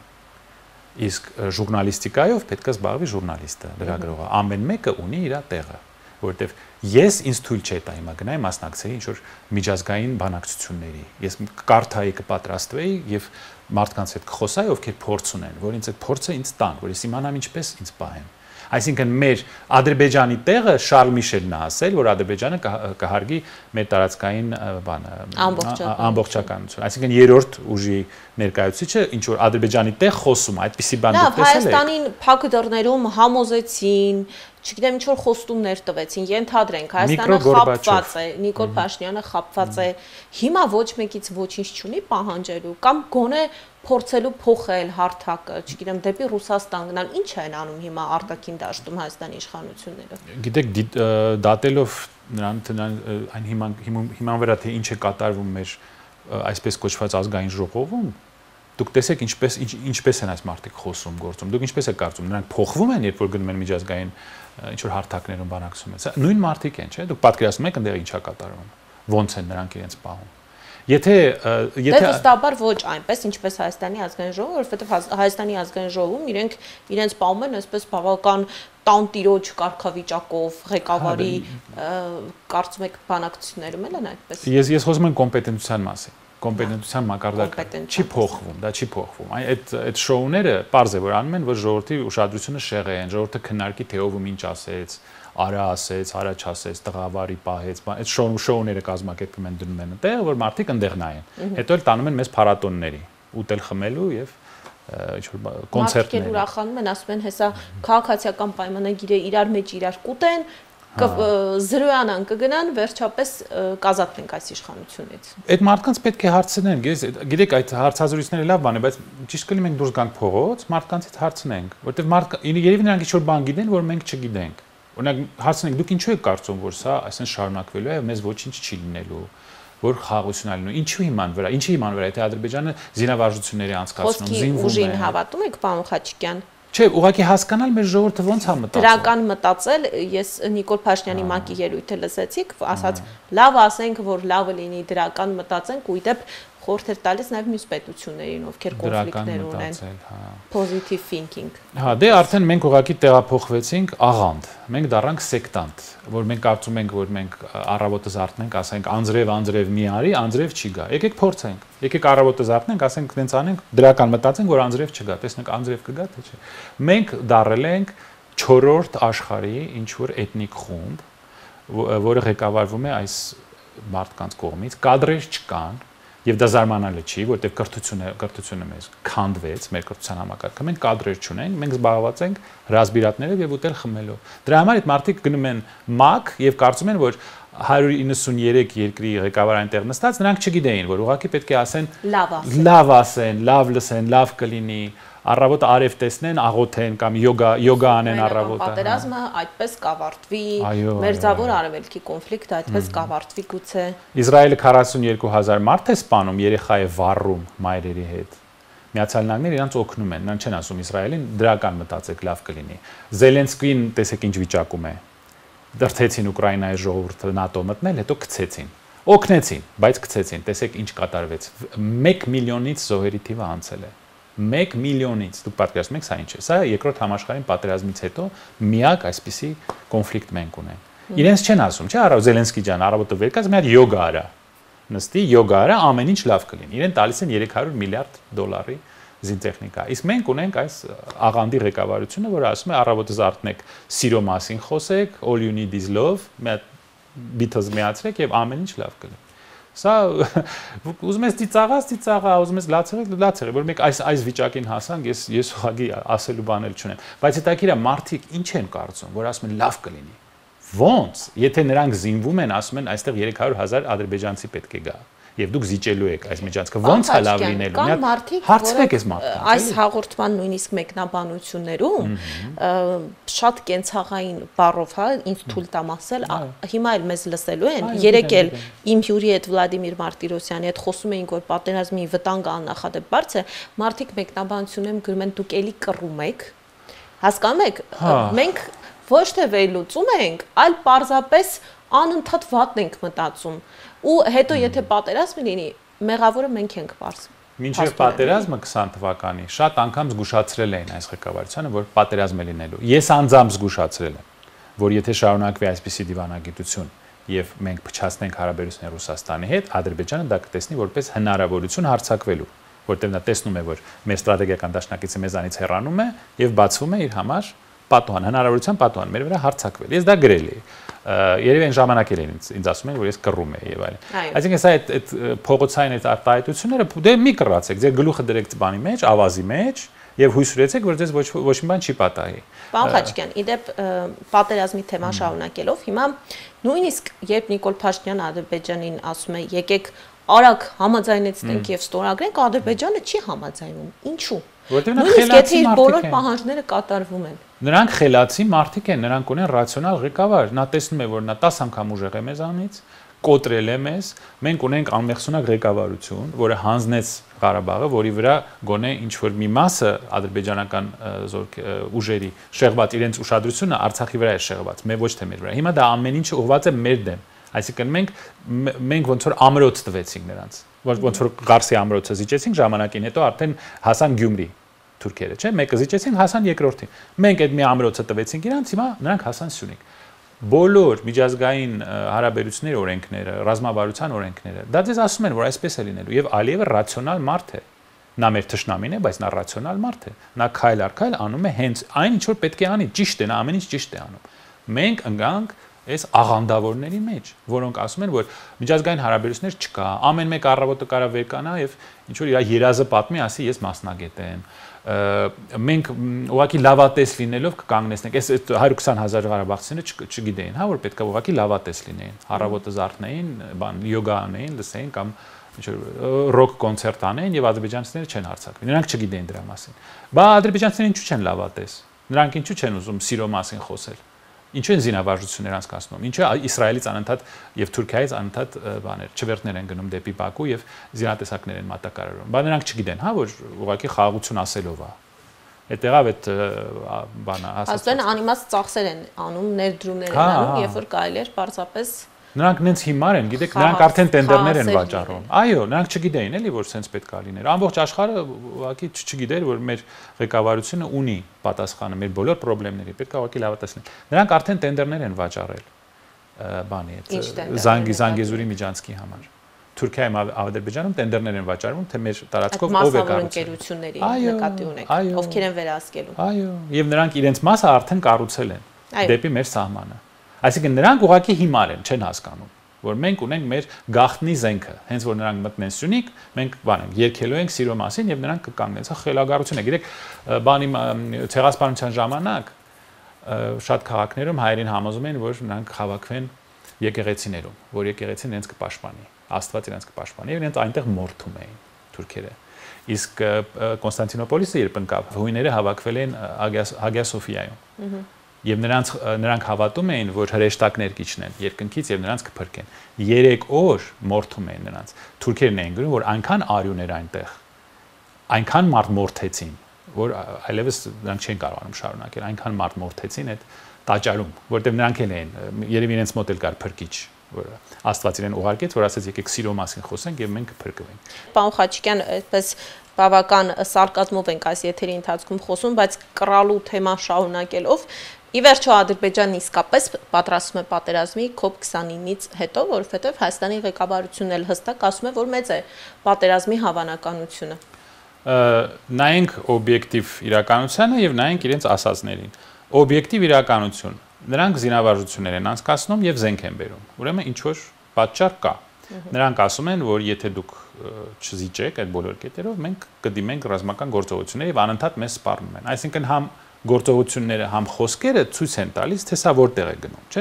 Իսկ ժուրնալիստիկայով պետք է զբաղվի ժուրնալիստը, լրագրողը։ Ամեն մեկը ունի իր տեղը, որովհետև ես ինձ թույլ չէ տա հիմա գնայի մասնակցեի ինչ որ միջազգային բանակցությունների։ Ես կարթայի կպատրաստվեի եւ մարդկանց հետ կխոսայի, ովքեր փորձ ունեն, որ ինձ այդ փորձը ինձ տան, որ ես իմանամ ինչպես ինձ պահեն։ Այսինքն մեր Ադրբեջանի տեղը Շարլ Միշելն է ասել, որ Ադրբեջանը կհարգի մեր տարածքային բանը ամբողջականություն։ Այսինքն երրորդ ուժի ներկայացուցիչը ինչ որ Ադրբեջանի տեղ խոսում, այդպիսի բան դուք տեսել եք։ Հայաստանին փակ դռներում համոզեցին, չգիտեմ ինչ որ խոստումներ տվեցին, ենթադրենք Հայաստանը խապված է, Նիկոլ Փաշինյանը խապված է, հիմա ոչ մեկից ոչինչ չունի պահանջելու կամ գոնե փորձելու փոխել հարթակը, չգիտեմ, դեպի Ռուսաստան գնալ, ինչ են անում հիմա արտաքին դաշտում Հայաստանի իշխանությունները։ Գիտեք, դատելով նրան այն հիման վրա թե ինչ է կատարվում մեր այսպես կոչված ազգային ժողովում, դուք տեսեք ինչպես են այս մարդիկ խոսում գործում։ Դուք ինչպես եք կարծում, նրանք փոխվում են, երբ որ գնում են միջազգային ինչ որ հարթակներում բանակցում են։ Նույն մարդիկ են, չէ՞։ Դուք պատկերացնում եք այնտեղ ինչա կատարվում։ Ոնց են նրանք իրենց պահում։ Եթե վստահաբար ոչ այնպես, ինչպես Հայաստանի ազգային ժողովը, որովհետև Հայաստանի ազգային ժողովում իրենց պահում են այսպես բավական տանտիրոջ կարգավիճակով ղեկավարի կարծում եք բանակցություններում են այդպես։ Ես խոսում եմ կոմպետենտության մասին։ Կոմպետենտության մակարդակը չի փոխվում, դա չի փոխվում։ Այդ շոուները պարզ է որ անում են, որ ժողովրդի ուշադրությունը շեղեն, ժողովուրդը քննարկի թե ով ինչ ասեց, արա ասեց, արա չասեց, տղավարի պահեց, այդ շոուները կազմակերպում են դնում են այնտեղ, որ մարդիկ այնտեղ նայեն։ Հետո էլ տանում են մեզ փառատոնների, ուտել խմելու եւ ինչ-որ կոնցերտներ։ Մարդիկ ուրախանում են, ասում են, հեսա քաղաքացիական պայմանագիրը իրար մեջ իրար կուտեն, զրոյանան կգնան, վերջապես կազատվենք այս իշխանությունից։ Այդ մարդկանց պետք է հարցնենք, գիտեք, այդ հարցազրույցները լավ բան է, բայց ճիշտ կլինի մենք դուրս գանք փողոց, մարդկանցից հարցնենք, որտեղ երևի նրանք ինչ-որ բան գիտեն, որ մենք չգիտենք։ Օրինակ հարցնենք, դուք ինչու եք կարծում, որ սա այսպես շարունակվելու է, մեզ ոչինչ չի լինելու, որ խաղաղություն ալինու, ինչի հիման վրա, եթե Ադրբեջանը զինավարժությունների անցկացնում, զինվում է։ Ուժին հավատում եք, պարոն Խաչիկյան։ Չէ, ուղղակի հասկանալ մեր ժողովուրդը ոնց է մտածում։ Դրական մտածել, ես Նիկոլ Փաշինյանի մակի ելույթը լսեցիք, ասաց, լավ ասենք, որ լավը լինի դրական մտածենք, ու իդեպ խորհուրդ էր տալիս նաև մյուս պետություններին, ովքեր կոնֆլիկտներ ունեն։ Positive thinking։ Հա, դե արդեն մենք ուղղակի տեղափոխվեցինք աղանդ։ Մենք դառանք սեկտանտ, որ մենք կարծում ենք, որ մենք առավոտը զարթնենք, ասենք անձրև մի արի, անձրև չի գա։ Եկեք փորձենք։ Եկեք առավոտը զարթնենք, ասենք տենց անենք, դրական մտածենք, որ անձրև չգա։ Տեսնենք անձրև կգա թե չէ։ Մենք դառել ենք 4-րդ աշխարհի ինչ որ էթնիկ խումբ, որը ղեկավարվում է այս մարդկանց կողմից, կադրեր չկան։ Եվ դա զարմանալի չի, որտեղ կրթությունը մեզ քանդվեց, մեր կրթության համակարգը, մենք կադրեր չունենք, մենք զբաղված ենք ռազմիրատներով եւ ուտել խմելով։ Դրա համար այդ մարդիկ գնում են ՄԱԿ եւ կարծում են, որ 193 երկրի ղեկավար այնտեղ նստած, նրանք չգիտեին, որ ուղղակի պետք է ասեն լավ ասեն, լավ լսեն, լավ կլինի, առավոտը արև տեսնեն, աղոթեն կամ յոգա անեն առավոտը։ Պատերազմը այդպես կավարտվի, մերձավոր արևելքի կոնֆլիկտը այդպես կավարտվի գուցե։ Իսրայելը 42000 մարդ է սպանում, երեխա է վառում մայրերի հետ։ Միացյալ Նահանգները իրանց օգնում են, նրանք չեն ասում Իսրայելին դրական մտածեք, լավ կլինի։ Զելենսկին տեսեք ինչ վիճակում է։ Դրթեցին Ուկրաինայի ժողովուրդը ՆԱՏՕ մտնել, հետո գցեցին։ Օգնեցին, բայց գցեցին, տեսեք ինչ կատարվեց։ 1 միլիոնից զոհերի թիվը անցել է։ 1 միլիոնից, դուք պատկերացնում եք, սա ինչ է։ Սա երկրորդ համաշխարհային պատերազմից հետո միակ այսպիսի կոնֆլիկտ մենք ունենք։ Իրենց չեն ասում, չէ՞, Զելենսկի ջան, առավոտը վեր կաց մի հատ յոգա արա։ Նստի, յոգա արա, ամեն ինչ լավ կլինի։ Իրեն տալիս են 300 միլիարդ դոլարի զինտեխնիկա։ Իսկ մենք ունենք այս աղանդի ղեկավարությունը, որը ասում է առավոտը զարթնեք, սիրո մասին խոսեք, all you need is love, մի հատ Beatles միացրեք եւ ամեն ինչ լավ կլինի։ Սա ուզում ես ծիծաղա, ուզում ես լացեղեք, որ մենք այս վիճակին հասանք, ես ուղղակի ասելու բանել չունեմ, բայց հետաքրքիր է մարդիկ ինչ են կարծում, որ ասում են լավ կլինի։ Ոնց, եթե նրանք զինվում են, ասում են այստեղ 300,000 ադրբեջանցի պետք է գա, եւ դուք զիջելու եք այս միջանցքը, ոնց է լավ լինելու։ Հարցրեք այս մարդկանց։ Այս հաղորդման նույնիսկ մեկնաբանություններում շատ կենցաղային բառով, հա, ինձ թույլ տամ ասել, հիմա էլ մեզ լսելու են, երեք էլ իմ հյուրի հետ Վլադիմիր Մարտիրոսյանի հետ խոսում էինք, որ պատերազմի վտանգը աննախադեպ բարձր է, մարդիկ մեկնաբանություններում գրում են դուք էլի կռում եք։ Հասկանում եք, մենք ոչ թե վերլուծում ենք, այլ պարզապես անընդհատ վատն ենք մտածում։ Ու հետո եթե պատերազմ լինի, մեղավորը մենք ենք պարզ։ Մինչև պատերազմը 20 թվականի շատ անգամ զգուշացրել էին այս ղեկավարությունը, որ պատերազմ է լինելու։ Ես անձամբ զգուշացրել եմ, որ եթե շարունակվի այսպիսի դիվանագիտություն եւ մենք փչացնենք հարաբերությունները Ռուսաստանի հետ, Ադրբեջանը դա կտեսնի որպես հնարավորություն հարձակվելու, որտեղ նա տեսնում է, որ մեր ստրատեգիական դաշնակիցը մեզանից հեռանում է եւ բացվում է իր համար պատուհան, հնարավորության պատուհան մեր վրա հարձակվել։ Ես դա գրել էի։ Երևի այն ժամանակ էլ ինձ ասում են, որ ես կռում եի եւ այլն։ Այսինքն սա այդ փողոցային այդ արտահայտությունները դե մի կռացեք, ձեր գլուխը դրեք բանի մեջ, ավազի մեջ եւ հույս ունեցեք, որ ձեզ ոչ մի բան չի պատահի։ Պարոն Խաչիկյան, իդեպ պատերազմի թեման շարունակելով, հիմա նույնիսկ երբ Նիկոլ Փաշինյանը Ադրբեջանին ասում է, եկեք արագ համաձայնեցնենք եւ ստորագրենք, Ադրբեջանը չի համաձայնում։ Ինչու՞։ Որտեղ նա խելացի մարդիկ են։ Բոլոր պահանջները կատարվում են։ Նրանք խելացի մարդիկ են, նրանք ունեն ռացիոնալ ղեկավար։ Նա տեսնում է, որ նա 10 անգամ ուժեղ է մեզանից, կոտրել է մեզ, մենք ունենք անմեղսունակ ղեկավարություն, որը հանձնեց Ղարաբաղը, որի վրա գոնե ինչ որ մի մասը ադրբեջանական ուժերի շեղված իրենց ուշադրությունը Արցախի վրա է շեղված, ոչ թե մեր վրա։ Հիմա դա ամեն ինչը ուղղված է մեր դեմ։ Այսինքն մենք ոնց որ ամրոց տվեցինք նրանց։ ոնց որ Ղարսի ամրոցը զիջեցինք ժամանակին հետո արդեն հասան Գյումրի թուրքերը, չէ՞, մեկը զիջեցին, հասան երկրորդին։ Մենք այդ մի ամրոցը տվեցինք իրանց, հիմա նրանք հասան Սյունիք։ Բոլոր միջազգային հարաբերությունների օրենքները, ռազմավարության օրենքները, դա դες ասում են, որ այսպես է լինելու, եւ Ալիևը ռացիոնալ մարդ է։ Նա մեր թշնամին է, բայց նա ռացիոնալ մարդ է։ Նա քայլ առ քայլ անում է հենց այն, ինչ որ պետք է անի, ճիշտ է, նա ամեն ինչ ճիշտ է անում։ Մենք ընկանք այս աղանդավորների մեջ, որոնք ասում են, որ միջազգային հարաբերություններ չկա, ամեն մեկ առավոտը կարա վեր կանա եւ ինչ որ իր երազը պատմի, ասի ես մասնագետ եմ։ Մենք ուղղակի լավատես լինելով կկանգնեցնենք։ Այս 120,000 ղարաբաղցիները չգիտեին, հա, որ պետքա ուղղակի լավատես լինեին։ Առավոտը զարթնեին, բան յոգա անեին, լսեին կամ ինչ որ ռոք կոնցերտ անեին եւ ադրբեջանցիները չեն հարցակվի։ Նրանք չգիտեին դրա մասին։ Բա ադրբեջանցիները ինչու չեն լավատես։ Նրանք ինչու չեն ուզում սիրո մասին խոսել։ Ինչու են զինավարժություններ անցկացնում։ Ինչու Իսրայելից անընդհատ եւ Թուրքիայից անընդհատ բաներ, չվերտներ են գնում դեպի Բաքու եւ զինատեսակներ են մատակարարում։ Բա նրանք չգիտեն, հա, որ ուղղակի խաղաղություն ասելով է։ Այդտեղավ այդ բանը ասած։ Ասեն անիմաստ ծախսեր են անում, ներդրումներ են անում, երբ որ կարելի էր պարզապես Նրանք նենց հիմար են, գիտեք, նրանք արդեն տենդերներ են վաճառում։ Այո, նրանք չգիտեին էլի, որ սենց պետք է լիներ։ Ամբողջ աշխարհը ուղղակի չգիտեր, որ մեր ղեկավարությունը ունի պատասխանը մեր բոլոր խնդիրների, պետք է ուղղակի լավատես լինի։ Նրանք արդեն տենդերներ են վաճառել բանի այդ Զանգեզուրի միջանցքի համար։ Թուրքիայում Ադրբեջանում տենդերներ են վաճառվում, թե մեր տարածքով ով է կառուցել։ ընկերությունների նկատի ունեք, ովքեր են վերահսկելու։ Այո, եւ նրանք իրենց մասը արդեն կառուցել են դեպի մեր սահմանը։ Այսինքն նրանք ուղղակի հիմար են, չեն հասկանում, որ մենք ունենք մեր գաղտնի զենքը, հենց որ նրանք մտնեն Սյունիք, մենք բան ենք, երկելու ենք սիրո մասին եւ նրանք կկանգնեն։ Սա խելագարություն է, գիտեք, բանի ցեղասպանության ժամանակ շատ քաղաքներում հայերին համոզում են, որ նրանք հավաքվեն եկեղեցիներում, որ եկեղեցին իրենց կպաշտպանի, Աստված իրենց կպաշտպանի եւ իրենց այնտեղ մորթում էին թուրքերը։ Իսկ Կոնստանտինոպոլիսը երբ ընկավ, հույները հավաքվել են Հագիա Սոֆիայում։ Եվ նրանք հավատում էին, որ հրեշտակներ կիջնեն երկնքից եւ նրանց կփրկեն։ 3 օր մորթում էին նրանց։ Թուրքերն էին գրում, որ այնքան արյուն էր այնտեղ, այնքան մարդ մորթեցին, որ այլևս նրանք չեն կարողանում շարունակել, այնքան մարդ մորթեցին այդ տաճարում, որտեղ նրանք են երևի իրենց մոտ էլ կար փրկիչ, որ Աստված իրեն ուղարկեց, որ ասեց եկեք սիրո մասին խոսենք եւ մենք կփրկվենք։ Պարոն Խաչիկյան, այդպես բավական սարկազմով ենք այս եթերի ընթացքում խոսում, բայց կռալու թեման շարունակելով Ի վերջո Ադրբեջանն իսկապես պատրաստվում է պատերազմի COP29-ից հետո, որովհետև Հայաստանի ղեկավարությունն էլ հստակ ասում է, որ մեծ է պատերազմի հավանականությունը։ Նայենք օբյեկտիվ իրականությանը եւ նայենք իրենց ասածներին։ Օբյեկտիվ իրականություն։ Նրանք զինավարժություններ են անցկացնում եւ զենք են բերում։ Ուրեմն ինչ որ պատճառ կա։ Նրանք ասում են, որ եթե դուք չզիջեք այդ բոլոր կետերով, մենք կդիմենք ռազմական գործողությունների եւ անընդհատ մեզ սպառնում են։ Այսինքն համ գործողությունները համ խոսքերը ցույց են տալիս, թե սա որտեղ է գնում, չէ՞։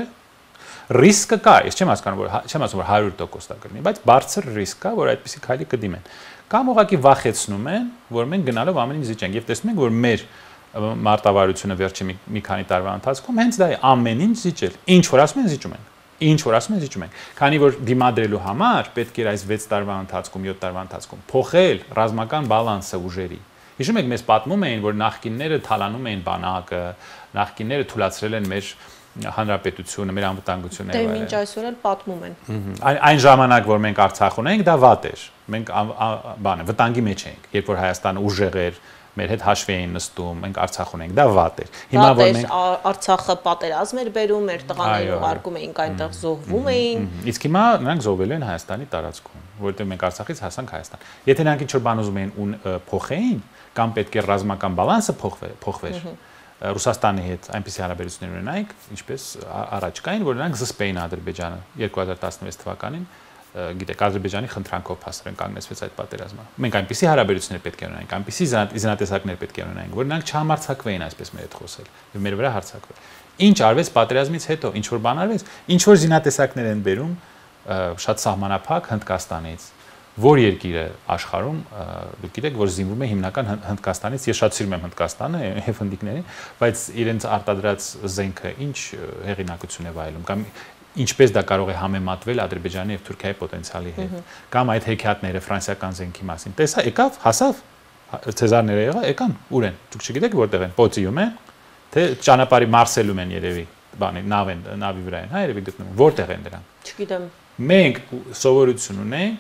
Ռիսկը կա, ես չեմ հասկանում, որ 100% դա կլինի, բայց բարձր ռիսկ կա, որ այդպիսի քայլի կդիմեն։ Կամ ուղղակի վախեցնում են, որ մենք գնալով ամեն ինչ զիջենք, եւ տեսնում ենք, որ մեր մարտավարությունը վերջի մի քանի տարվա ընթացքում հենց դա է, ամեն ինչ զիջել։ Ինչ որ ասում են, զիջում են։ Ինչ որ ասում են, զիջում են։ Քանի որ դիմադրելու համար պետք էր այս 6 տարվա ընթացքում, 7 տարվա ընթացքում փոխել ռազմական բալանսը ուժերի։ Հիշում եք, մեզ պատմում էին, որ նախկինները թալանում էին բանակը, նախկինները թույլատրել են մեր հանրապետությունը, մեր անվտանգությունը։ Դե մինչ այսօր էլ պատմում են։ Այն ժամանակ, որ մենք Արցախ ունեինք, դա վատ էր։ Մենք վտանգի մեջ էինք, երբ որ Հայաստանը ուժեղ էր, մեր հետ հաշվի էին նստում, մենք Արցախ ունենք, դա վատ էր։ Հիմա որ մենք Արցախը պատերազմ էր բերում, մեր տղաները ուղարկում էինք այնտեղ զոհվում էին։ Իսկ հիմա նրանք զոհվել են Հայաստանի տարածքում, որովհետև մենք Արցախից հասանք Հայաստան։ Եթե նրանք ինչ-որ բան ուզում էին փոխեին, կամ պետք է ռազմական բալանսը փոխվեր Ռուսաստանի հետ այնպիսի հարաբերություններ ունենայինք, ինչպես առաջ կային, որ նրանք զսպեին Ադրբեջանը 2016 թվականին, գիտեք, Ադրբեջանի խնդրանքով հասարեն կանգնեցվեց այդ պատերազմը։ Մենք այնպիսի հարաբերություններ պետք է ունենայինք, այնպիսի զինատեսակներ պետք է ունենայինք, որ նրանք չհամարցակվեին այսպես մեր հետ խոսել եւ մեր վրա հարձակվել։ Ինչ արվեց պատերազմից հետո, ինչ որ բան արվեց, ինչ որ զինատեսակներ են բերում շատ սահմանափակ Հնդկաստանից, որ երկիրը աշխարհում, դուք գիտեք, որ զինվում է հիմնական Հնդկաստանից, ես շատ սիրում եմ Հնդկաստանը եւ հնդիկներին, բայց իրենց արտադրած զենքը ինչ հեղինակություն է վայելում, կամ ինչպես դա կարող է համեմատվել Ադրբեջանի եւ Թուրքիայի պոտենցիալի հետ, կամ այդ հեքիաթները ֆրանսիական զենքի մասին։ Տեսա, եկավ, հասավ, ցեզարները եկան, ուր են։ Դուք չգիտեք որտեղ են, Պոցիում են, թե ճանապարհի Մարսելում են երևի, բանի նավի վրա են, հա, երևի գտնվում։ Որտեղ են դրանք։ Չգիտեմ։ Մենք սովորություն ունենք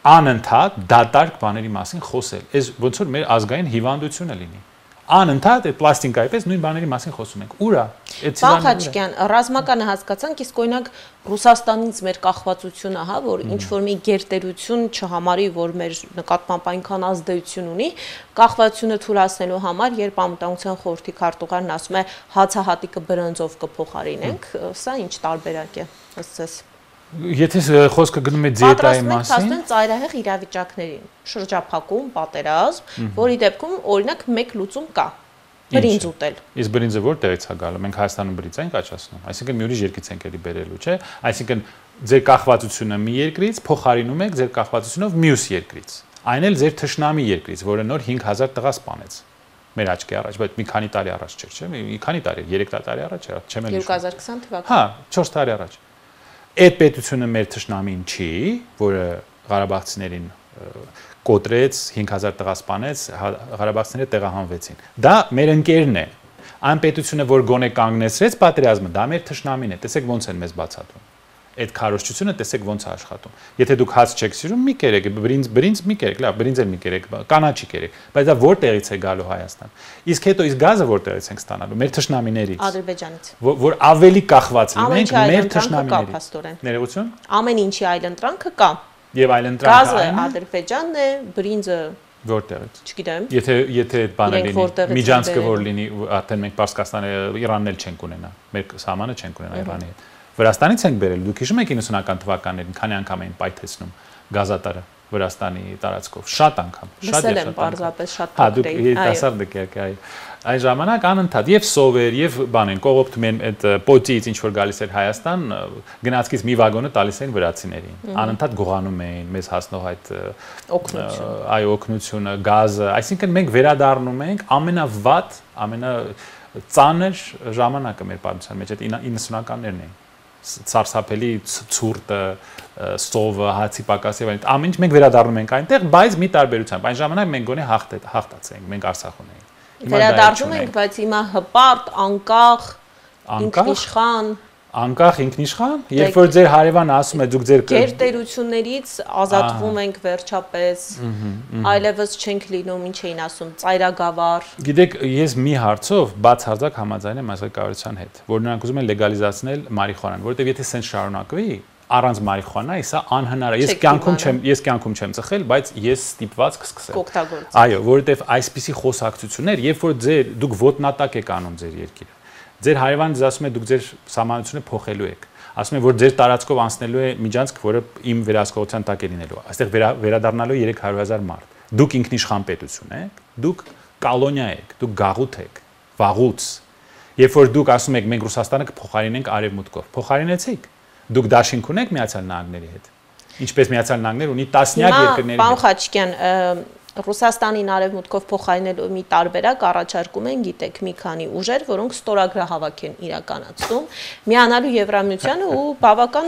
անընդհատ դատարկ բաների մասին խոսել։ Այս ոնց որ մեր ազգային հիվանդությունը լինի։ Անընդհատ այդ պլաստիկայի պես նույն բաների մասին խոսում ենք։ Ուրա։ Պարոն Խաչիկյան, ռազմականը հասկացանք, իսկ օրինակ Ռուսաստանից մեր կախվածությունը, հա, որ ինչ որ մի գերտերություն չհամարի, որ մեր նկատմամբ այնքան ազդեցություն ունի, կախվածությունը թույլատնելու համար, երբ Անվտանգության խորհրդի քարտուղարն ասում է հացահատիկը բրոնզով կփոխարինենք, սա ինչ տարբերակ է ըստ ձեզ։ Եթե խոսքը գնում է դիետայի մասին, պատրաստվում են ծայրահեղ իրավիճակներին, շրջափակում, պատերազմ, որի դեպքում օրինակ մեկ լուծում կա։ Բրինձ ուտել։ Իսկ բրինձը որտեղից է գալու։ Մենք Հայաստանում բրինձ ենք աճացնում, այսինքն մի ուրիշ երկրից ենք էլի բերելու, չէ՞։ Այսինքն ձեր կախվածությունը մի երկրից փոխարինում եք ձեր կախվածությունով մյուս երկրից։ Այն էլ ձեր թշնամի երկրից, որը նոր 5000 տղա սպանեց։ Մեր աչքի առաջ, բայց մի քանի տարի առաջ չէ, չէ՞։ Մի քանի տարի, 3 տարի առաջ էր, չեմ էլ 2020 թվականին։ Հա, 4 տարի առաջ։ Այդ պետությունը մեր թշնամին չի, որը Ղարաբաղցիներին կոտրեց, 5000 տղա սպանեց, Ղարաբաղցիները տեղահանվեցին։ Դա մեր ընկերն է։ Այն պետությունը, որ գոնե կանգնեցրեց պատերազմը, դա մեր թշնամին է։ Տեսեք ոնց են մեզ բացատրում։ Այդ քարոզչությունը տեսեք ոնց է աշխատում։ Եթե դուք հաց չեք սիրում, մի կերեք, բրինձ մի կերեք, լավ, բրինձ էլ մի կերեք, կանաչի կերեք, բայց դա որտեղից է գալու Հայաստան։ Իսկ հետո իսկ գազը որտեղից ենք ստանալու։ Մեր թշնամիներից։ Ադրբեջանից։ Որ ավելի կախված լինենք մեր թշնամիներից։ Ներողություն։ Ամեն ինչի այլ ընտրանքը կա։ Եւ այլ ընտրանքը գազը Ադրբեջանն է, բրինձը որտեղից։ Չգիտեմ։ Եթե այդ բանը լինի, Միջանցքը որ լինի, արդեն մենք Պարսկաստանը Իրանն էլ չենք ունենա։ Մեր սահմանը չենք ունենա Իրանի հետ։ Վրաստանից ենք բերել։ Դուք հիշում եք 90-ական թվականներին քանի անգամ էին պայթեցնում գազատարը Վրաստանի տարածքով։ Շատ անգամ, շատ լսել եմ պարզապես շատ փոքր էի։ Հա, դուք երիտասարդ եք, այո։ Այն ժամանակ անընդհատ եւ սովեր եւ բանեն կողոպտում են այդ պոծից ինչ որ գալիս էր Հայաստան, գնացքից մի վագոնը տալիս էին վրացիներին։ Անընդհատ գողանում էին մեզ հասնող այդ օգնությունը, գազը, այսինքն մենք վերադառնում ենք ամենավատ, ամենածանր ժամանակը մեր պատմության մեջ, այդ 90-ականներն էին։ Սարսափելի ցուրտը, սովը, հացի պակասը եւ ամեն ինչ մենք վերադառնում ենք այնտեղ, բայց մի տարբերությամբ։ Այն ժամանակ մենք գոնե հաղթացենք, մենք Արցախ ունեինք։ Վերադառնում ենք, բայց հիմա հպարտ, անկախ, ինքնիշխան, երբ որ ձեր հարևանը ասում է դուք ձեր գերտերություններից ազատվում ենք վերջապես, այլևս չենք լինում, ինչ էին ասում, ծայրագավառ։ Գիտեք, ես մի հարցով բացարձակ համաձայն եմ ազգակարության հետ, որ նրանք ուզում են լեգալիզացնել մարիխուանան, որովհետև եթե սենց շարունակվի, առանց մարիխուանայի սա անհնար է։ Ես կյանքում չեմ ծխել, բայց ես ստիպված կսկսեմ։ Կօգտագործեմ։ Այո, որովհետև այսպիսի խոսակցություններ, երբ որ դուք ոտնատակ եք անում ձեր երկիրը, ձեր հարևանն ձեզ ասում է դուք ձեր սահմանությունը փոխելու եք, ասում է որ ձեր տարածքով անցնելու է միջանցք, որը իմ վերահսկողության տակ է լինելու։ Այստեղ վերադառնալու 300,000 մարդ։ Դուք ինքնիշխան պետություն եք, դուք կոլոնիա եք, դուք գաղութ եք, վաղուց։ Երբ որ դուք ասում եք մենք Ռուսաստանը կփոխարինենք արևմուտքով, փոխարինեցիք։ Դուք դաշինք ունեք Միացյալ Նահանգների հետ։ Ինչպես Միացյալ Նահանգները ունի տասնյակ երկրների հետ։ Պարոն Խաչիկյան, Ռուսաստանին արևմուտքով փոխարինելու մի տարբերակ առաջարկում են, գիտեք, մի քանի ուժեր, որոնք ստորագրահավաք են իրականացնում, միանալու Եվրամիությանը ու բավական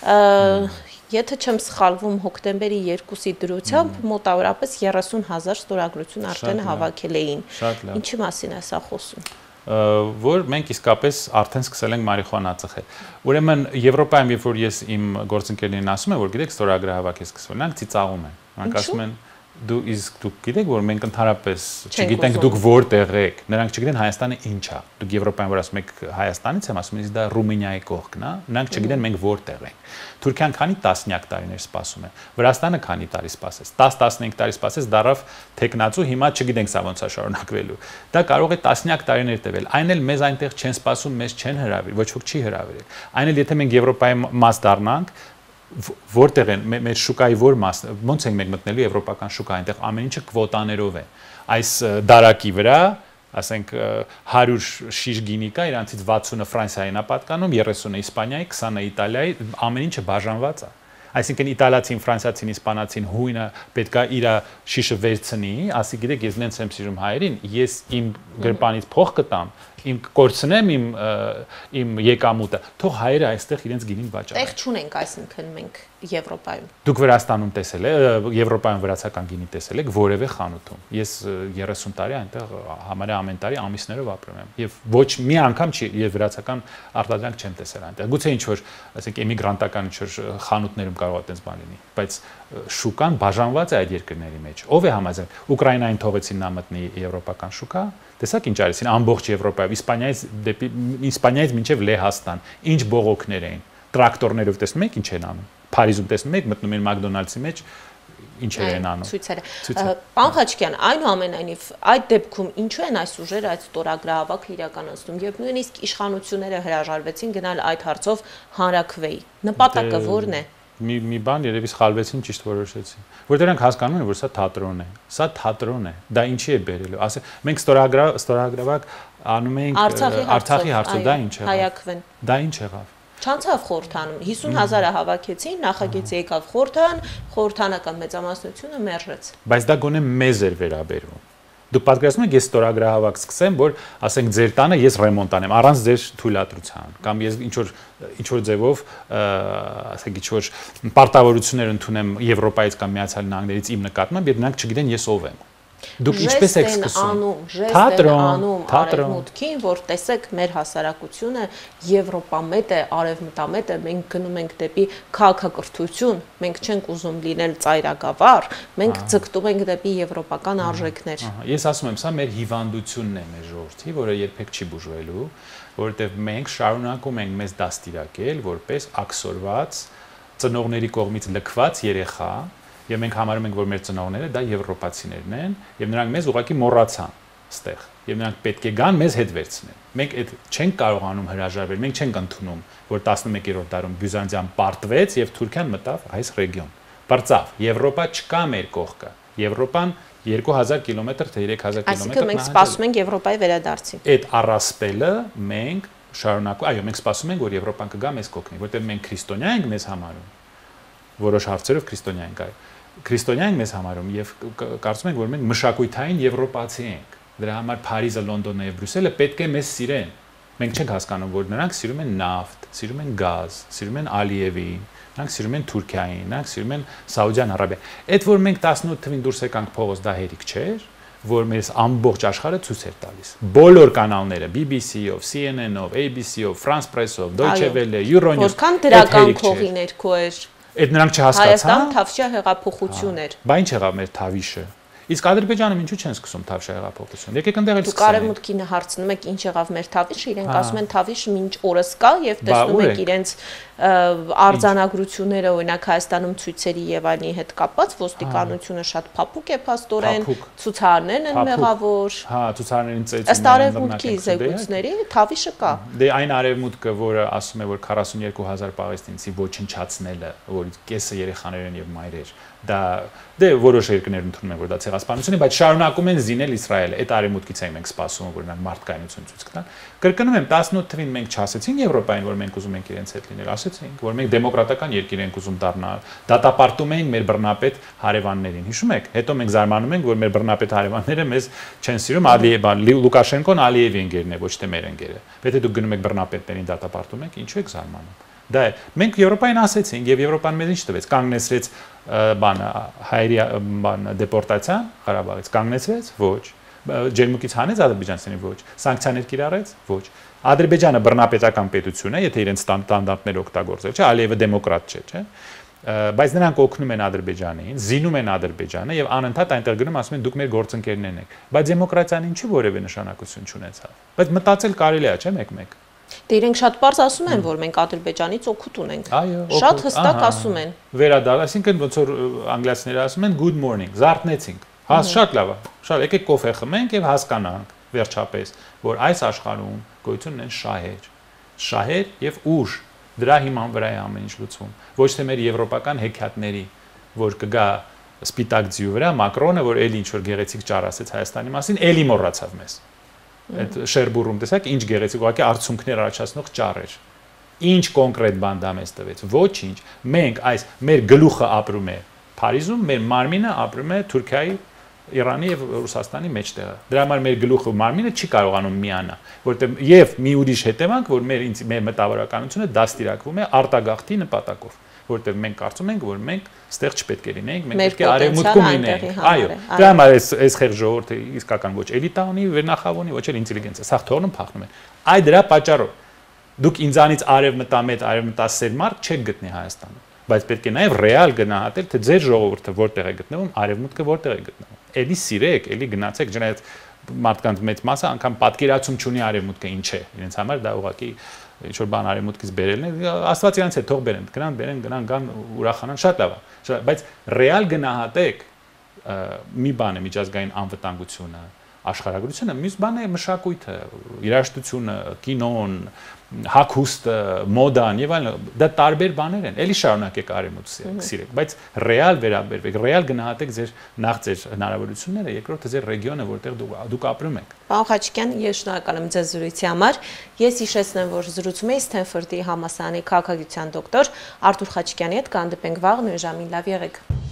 եթե չեմ սխալվում հոկտեմբերի 2-ի դրությամբ մոտավորապես 30,000 ստորագրություն արդեն հավաքել էին։ Ինչի մասին է սա խոսում։ Որ մենք իսկապես արդեն սկսել ենք մարիխուանա ծխել։ Ուրեմն Եվրոպայում, երբ որ ես իմ գործընկերներին ասում եմ, որ գիտեք ստորագրահավաք է սկսվել, նրանք ծիծաղում են։ Նրանք ասում են դուք գիտեք, որ մենք ընդհանրապես չգիտենք դուք որտեղ եք, նրանք չգիտեն Հայաստանը ինչ է։ Դուք Եվրոպայում որ ասում եք Հայաստանից եմ ասում, իսկ դա Ռումինիայի կողքն է, նրանք չգիտեն մենք որտեղ ենք։ Թուրքիան քանի տասնյակ տարիներ սպասում է։ Վրաստանը քանի տարի սպասեց։ 10-15 տարի սպասեց, դարավ թեկնածու, հիմա չգիտենք սա ոնց է շարունակվելու։ Դա կարող է տասնյակ տարիներ տևել։ Այն էլ մեզ այնտեղ չեն սպասում, մեզ չեն հրավիրել, ոչ ոք չի հրավիրել։ Այն էլ եթե մենք Եվրոպայի մաս դառնանք, որտեղ են մեր շուկայի որ մասը, ոնց ենք մենք մտնելու եվրոպական շուկա, այնտեղ ամեն ինչը կվոտաներով է։ Այս դարակի վրա, ասենք 100 շիշ գինի կա, իրանցից 60-ը Ֆրանսիային է պատկանում, 30-ը Իսպանիայի, 20-ը Իտալիայի, ամեն ինչը բաժանված է։ Այսինքն իտալացին, ֆրանսիացին, իսպանացին հույնը պետքա իր շիշը վերցնի, ասի գիտեք, ես նենց եմ սիրում հայերին, ես իմ գրպանից փող կտամ, իմ կորցնեմ իմ եկամուտը, թող հայերը այստեղ իրենց գինին վաճառեն։ Տեղ չունենք, այսինքն մենք Եվրոպայում։ Դուք Վրաստանում տեսել եք, Եվրոպայում վրացական գինի տեսել եք որևէ խանութում։ Ես 30 տարի այնտեղ համարյա ամեն տարի ամիսներով ապրում եմ եւ ոչ մի անգամ չի եւ վրացական արտադրանք չեմ տեսել այնտեղ։ Գուցե ինչ որ, ասենք, էմիգրանտական ինչ որ խանութներում կարող է այդպես բան լինի, բայց շուկան բաժանված է այդ երկրների մեջ։ Ով է համաձայն։ Ուկրաինային թողեցին նա մտնի եվրոպական շուկա։ Տեսակ ինչ արեցին ամբողջ Եվրոպայով, Իսպանիայից մինչև Լեհաստան, ինչ բողոքներ էին։ Տրակտորներով տեսնում եք ինչ են անում։ Փարիզում տեսնում եք մտնում են Մակդոնալդսի մեջ ինչեր են անում։ Ցույցերը։ Պարոն Խաչիկյան, այնուամենայնիվ այդ դեպքում ինչու են այս ուժերը այդ ստորագրահավաքը իրականացնում եւ նույնիսկ իշխանությունները հրաժարվեցին գնալ այդ հարցով հանրաքվեի։ Նպատակը ո՞րն է։ Մի բան երևի սխալվեցին, ճիշտ որոշեցին։ Որ դրանք հասկանում են, որ սա թատրոն է։ Սա թատրոն է։ Դա ինչի է բերելու։ Ասե մենք ստորագրավակ անում ենք Արցախի հարցը, դա ինչ եղավ։ Հայաքվեն։ Դա ինչ եղավ։ Չանցավ խորհրդանում 50,000-ը հավաքեցին, նախագիծը եկավ խորհրդան, խորհրդանական մեծամասնությունը մերժեց։ Բայց դա գոնե մեզ էր վերաբերում։ Դուք պատկերացնում եք, ես ստորագրահավաք սկսեմ, որ ասենք ձեր տանը ես ռեմոնտ անեմ առանց ձեր թույլատրության, կամ ես ինչ որ ձևով, ասենք ինչ որ պարտավորություններ ընդունեմ Եվրոպայից կամ Միացյալ Նահանգներից իմ նկատմամբ, եւ նրանք չգիտեն ես ով եմ։ Դուք ինչպես եք սկսում։ Արևմուտքին, որ տեսեք մեր հասարակությունը Եվրոպամետ է, արևմտամետ է, մենք գնում ենք դեպի քաղաքակրթություն, մենք չենք ուզում լինել ծայրագավառ, մենք ձգտում ենք դեպի եվրոպական արժեքներ։ Ես ասում եմ, սա մեր հիվանդությունն է մեր ժողովրդի, որը երբեք չի բուժվելու, որովհետև մենք շարունակում ենք մեզ դաստիարակել որպես աքսորված, ծնողների կողմից լքված երեխա։ Եվ մենք համարում ենք, որ մեր ծնողները դա եվրոպացիներն են, եւ նրանք մեզ ուղղակի մոռացան ստեղ, եւ նրանք պետք է գան մեզ հետ վերցնեն։ Մենք այդ չենք կարողանում հրաժարվել, մենք չենք ընդունում, որ 11-րդ դարում Բյուզանդիան պարտվեց եւ Թուրքիան մտավ այս ռեգիոն։ Բարձավ, Եվրոպա չկա մեր կողքը։ Եվրոպան 2000 կիլոմետր թե 3000 կիլոմետր։ Այսինքն մենք սպասում ենք Եվրոպայի վերադարձին։ Այդ առասպելը մենք շարունակում, այո, մենք սպասում ենք, որ Եվրոպան կգա մեզ կօգնի, որտեղ մենք քրիստոնյա ենք մեզ համարում։ Որոշ հարցերով քրիստոնյա ենք, այո։ Քրիստոնյա ենք մեզ համարում եւ կարծում ենք, որ մենք մշակույթային եվրոպացի ենք։ Դրա համար Փարիզը, Լոնդոնը եւ Բրյուսելը պետք է մեզ սիրեն։ Մենք չենք հասկանում, որ նրանք սիրում են նավթ, սիրում են գազ, սիրում են Ալիևին, նրանք սիրում են Թուրքիային, նրանք սիրում են Սաուդյան Արաբիան։ Այդ որ մենք 18 թվին դուրս եկանք փողոց, դա հերիք չէր, որ մեզ ամբողջ աշխարհը ցույց էր տալիս։ Բոլոր կանալները, BBC-ով, CNN-ով, ABC-ով, France Press-ով, Deutsche Welle, Euronews, որքան դրական քողի ներքո էր։ Այդ նրանք չհասկացան։ Հայաստան Թավշյա հեղափոխություն էր։ Բա ինչ եղավ մեր Թավիշը։ Իսկ Ադրբեջանում ինչու չեն սկսում Թավշյա հեղափոխություն։ Եկեք ընդեղ էլ սկսենք։ Դուք Արևմուտքին հարցնում եք ինչ եղավ մեր Թավիշը, իրենք ասում են Թավիշը մինչ օրս կա եւ տեսնում եք իրենց արձանագրությունները, օրինակ Հայաստանում ցույցերի եւ այլնի հետ կապված ոստիկանությունը շատ փափուկ է փաստորեն, ցուցարներն են մեղավոր։ Հա, ցուցարներին ծեծում են։ Ըստ Արևմուտքի զեկույցների Թավիշը կա։ Դե այն Արևմուտքը, որը ասում է, որ 42000 պաղեստինցի ոչնչացնելը, որ կեսը երեխաներ են եւ մայրեր, դա դե որոշ երկրներ ընդունում են, որ դա ցեղասպանություն է, բայց շարունակում են զինել Իսրայելը։ Այդ Արևմուտքից ենք մենք սպասում, որ նրանք մարդկայնություն ցույց կտան։ Կրկնում եմ, 18 թվին մենք չասեցինք Եվրոպային, որ մենք ուզում ենք իրենց հետ լինել, ասեցինք, որ մենք դեմոկրատական երկիր ենք ուզում դառնալ։ Դատապարտում ենք մեր բռնապետ հարևաններին։ Հիշում եք, հետո մենք զարմանում ենք, որ մեր բռնապետ հարևանները մեզ չեն սիրում, Լուկաշենկոն Ալիևի ընկերն է, ոչ թե մեր ընկերը։ Եթե դուք գնում եք բռնապետներին դատապարտում եք, ինչու եք զարմանում։ Դա է։ Մենք Եվրոպային ասեցինք եւ Եվրոպան մեզ ինչ տվեց, կանգնեցրեց բանը հայերի բանը դեպորտացիա Ղարաբաղից, կանգնեցրեց, ոչ։ Ջերմուկից հանեց ադրբեջանցիներին, ոչ։ Սանկցիաներ կիրառեց, ոչ։ Ադրբեջանը բռնապետական պետություն է, եթե իրենց ստանդարտները օգտագործել, չէ, Ալիևը դեմոկրատ չէ, չէ։ Բայց նրանք օգնում են Ադրբեջանին, զինում են Ադրբեջանը եւ անընդհատ այնտեղ գնում ասում են դուք մեր գործընկերներն եք։ Բայց դեմոկրատիան ինչու որևէ նշանակություն չունեցավ։ Բայց մտածել կարելի է, չէ՞, մեկ-մեկ։ Դե իրենք շատ པարզ ասում են, որ մենք Ադրբեջանից օգուտ ունենք։ Շատ հստակ ասում են։ Վերադառ, այսինքն ոնց որ անգլիացիները ասում են good morning, զարթնեցինք։ Հա, շատ լավ է։ Շատ եկեք կոֆե խմենք եւ հասկանանք վերջապես, որ այս աշխարհում գոյություն ունեն շահեր։ Շահեր եւ ուժ։ Դրա հիման վրա է ամեն ինչ լուծվում։ Ոչ թե մեր եվրոպական հեքիաթների, որ կգա սպիտակ ձյու վրա Մակրոնը, որ էլի ինչ որ գեղեցիկ ճառ ասեց Հայաստանի մասին, էլի մոռացավ մեզ։ Այդ Շերբուրում տեսակ ինչ գեղեցիկ ուղղակի արցունքներ առաջացնող ճառ էր։ Ինչ կոնկրետ բան դա մեզ տվեց։ Ոչինչ։ Մենք այս մեր գլուխը ապրում է Փարիզում, մեր մարմինը ապրում է Թուրքիայի Իրանի եւ Ռուսաստանի մեջտեղը։ Դրա համար մեր գլուխը մարմինը չի կարողանում միանա, որտեղ եւ մի ուրիշ հետևանք, որ մեր մտավորականությունը դաստիարակվում է արտագաղթի նպատակով, որտեղ մենք կարծում ենք, որ մենք ստեղ չպետք է լինենք, մենք պետք է արևմուտքում լինենք։ Այո, դրա համար այս խեղ ժողովուրդը իսկական ոչ էլիտա ունի, վերնախավ ունի, ոչ էլ ինտելիգենցիա, սա թողնում փախնում են։ Այ դրա պատճառով դուք ինձանից արևմտամետ, արևմտասեր մարդ չեք գտնի Հայաստանում, բայց պետք է նաև ռեալ գնահատել, թե ձեր ժողովուրդը որտեղ է գտնվում, արևմուտքը որտեղ է գտնվում։ Էլի սիրեք, էլի գնացեք, ջնայած մարդկանց մեծ մասը անգամ պատկերացում չունի արևմուտքը ինչ է, իրենց համար դա ուղղակի ինչ որ բան արևմուտքից բերելն է, Աստված իրանց հետ թող բերեն, գնան, գան ուրախանան, շատ լավ է, բայց ռեալ գնահատեք մի բան է միջազգային անվտանգությունը, աշխարհագրությունը, մյուս բան է մշակույթը, երաժշտությունը, կինոն, հագուստը, մոդան եւ այլն, դա տարբեր բաներ են։ Էլի շարունակեք արևմուտք սիրեք, բայց ռեալ վերաբերվեք, ռեալ գնահատեք ձեր նախ ձեր հնարավորությունները, երկրորդը ձեր ռեգիոնը, որտեղ դուք ապրում եք։ Պարոն Խաչիկյան, ես շնորհակալ եմ ձեզ զրույցի համար։ Ես հիշեցնեմ, որ զրուցում էի Սթենֆորդի համալսարանի քաղաքագիտության դոկտոր Արթուր Խաչիկյանի հետ, կհանդիպենք վաղ նույն ժամին, լավ եղեք։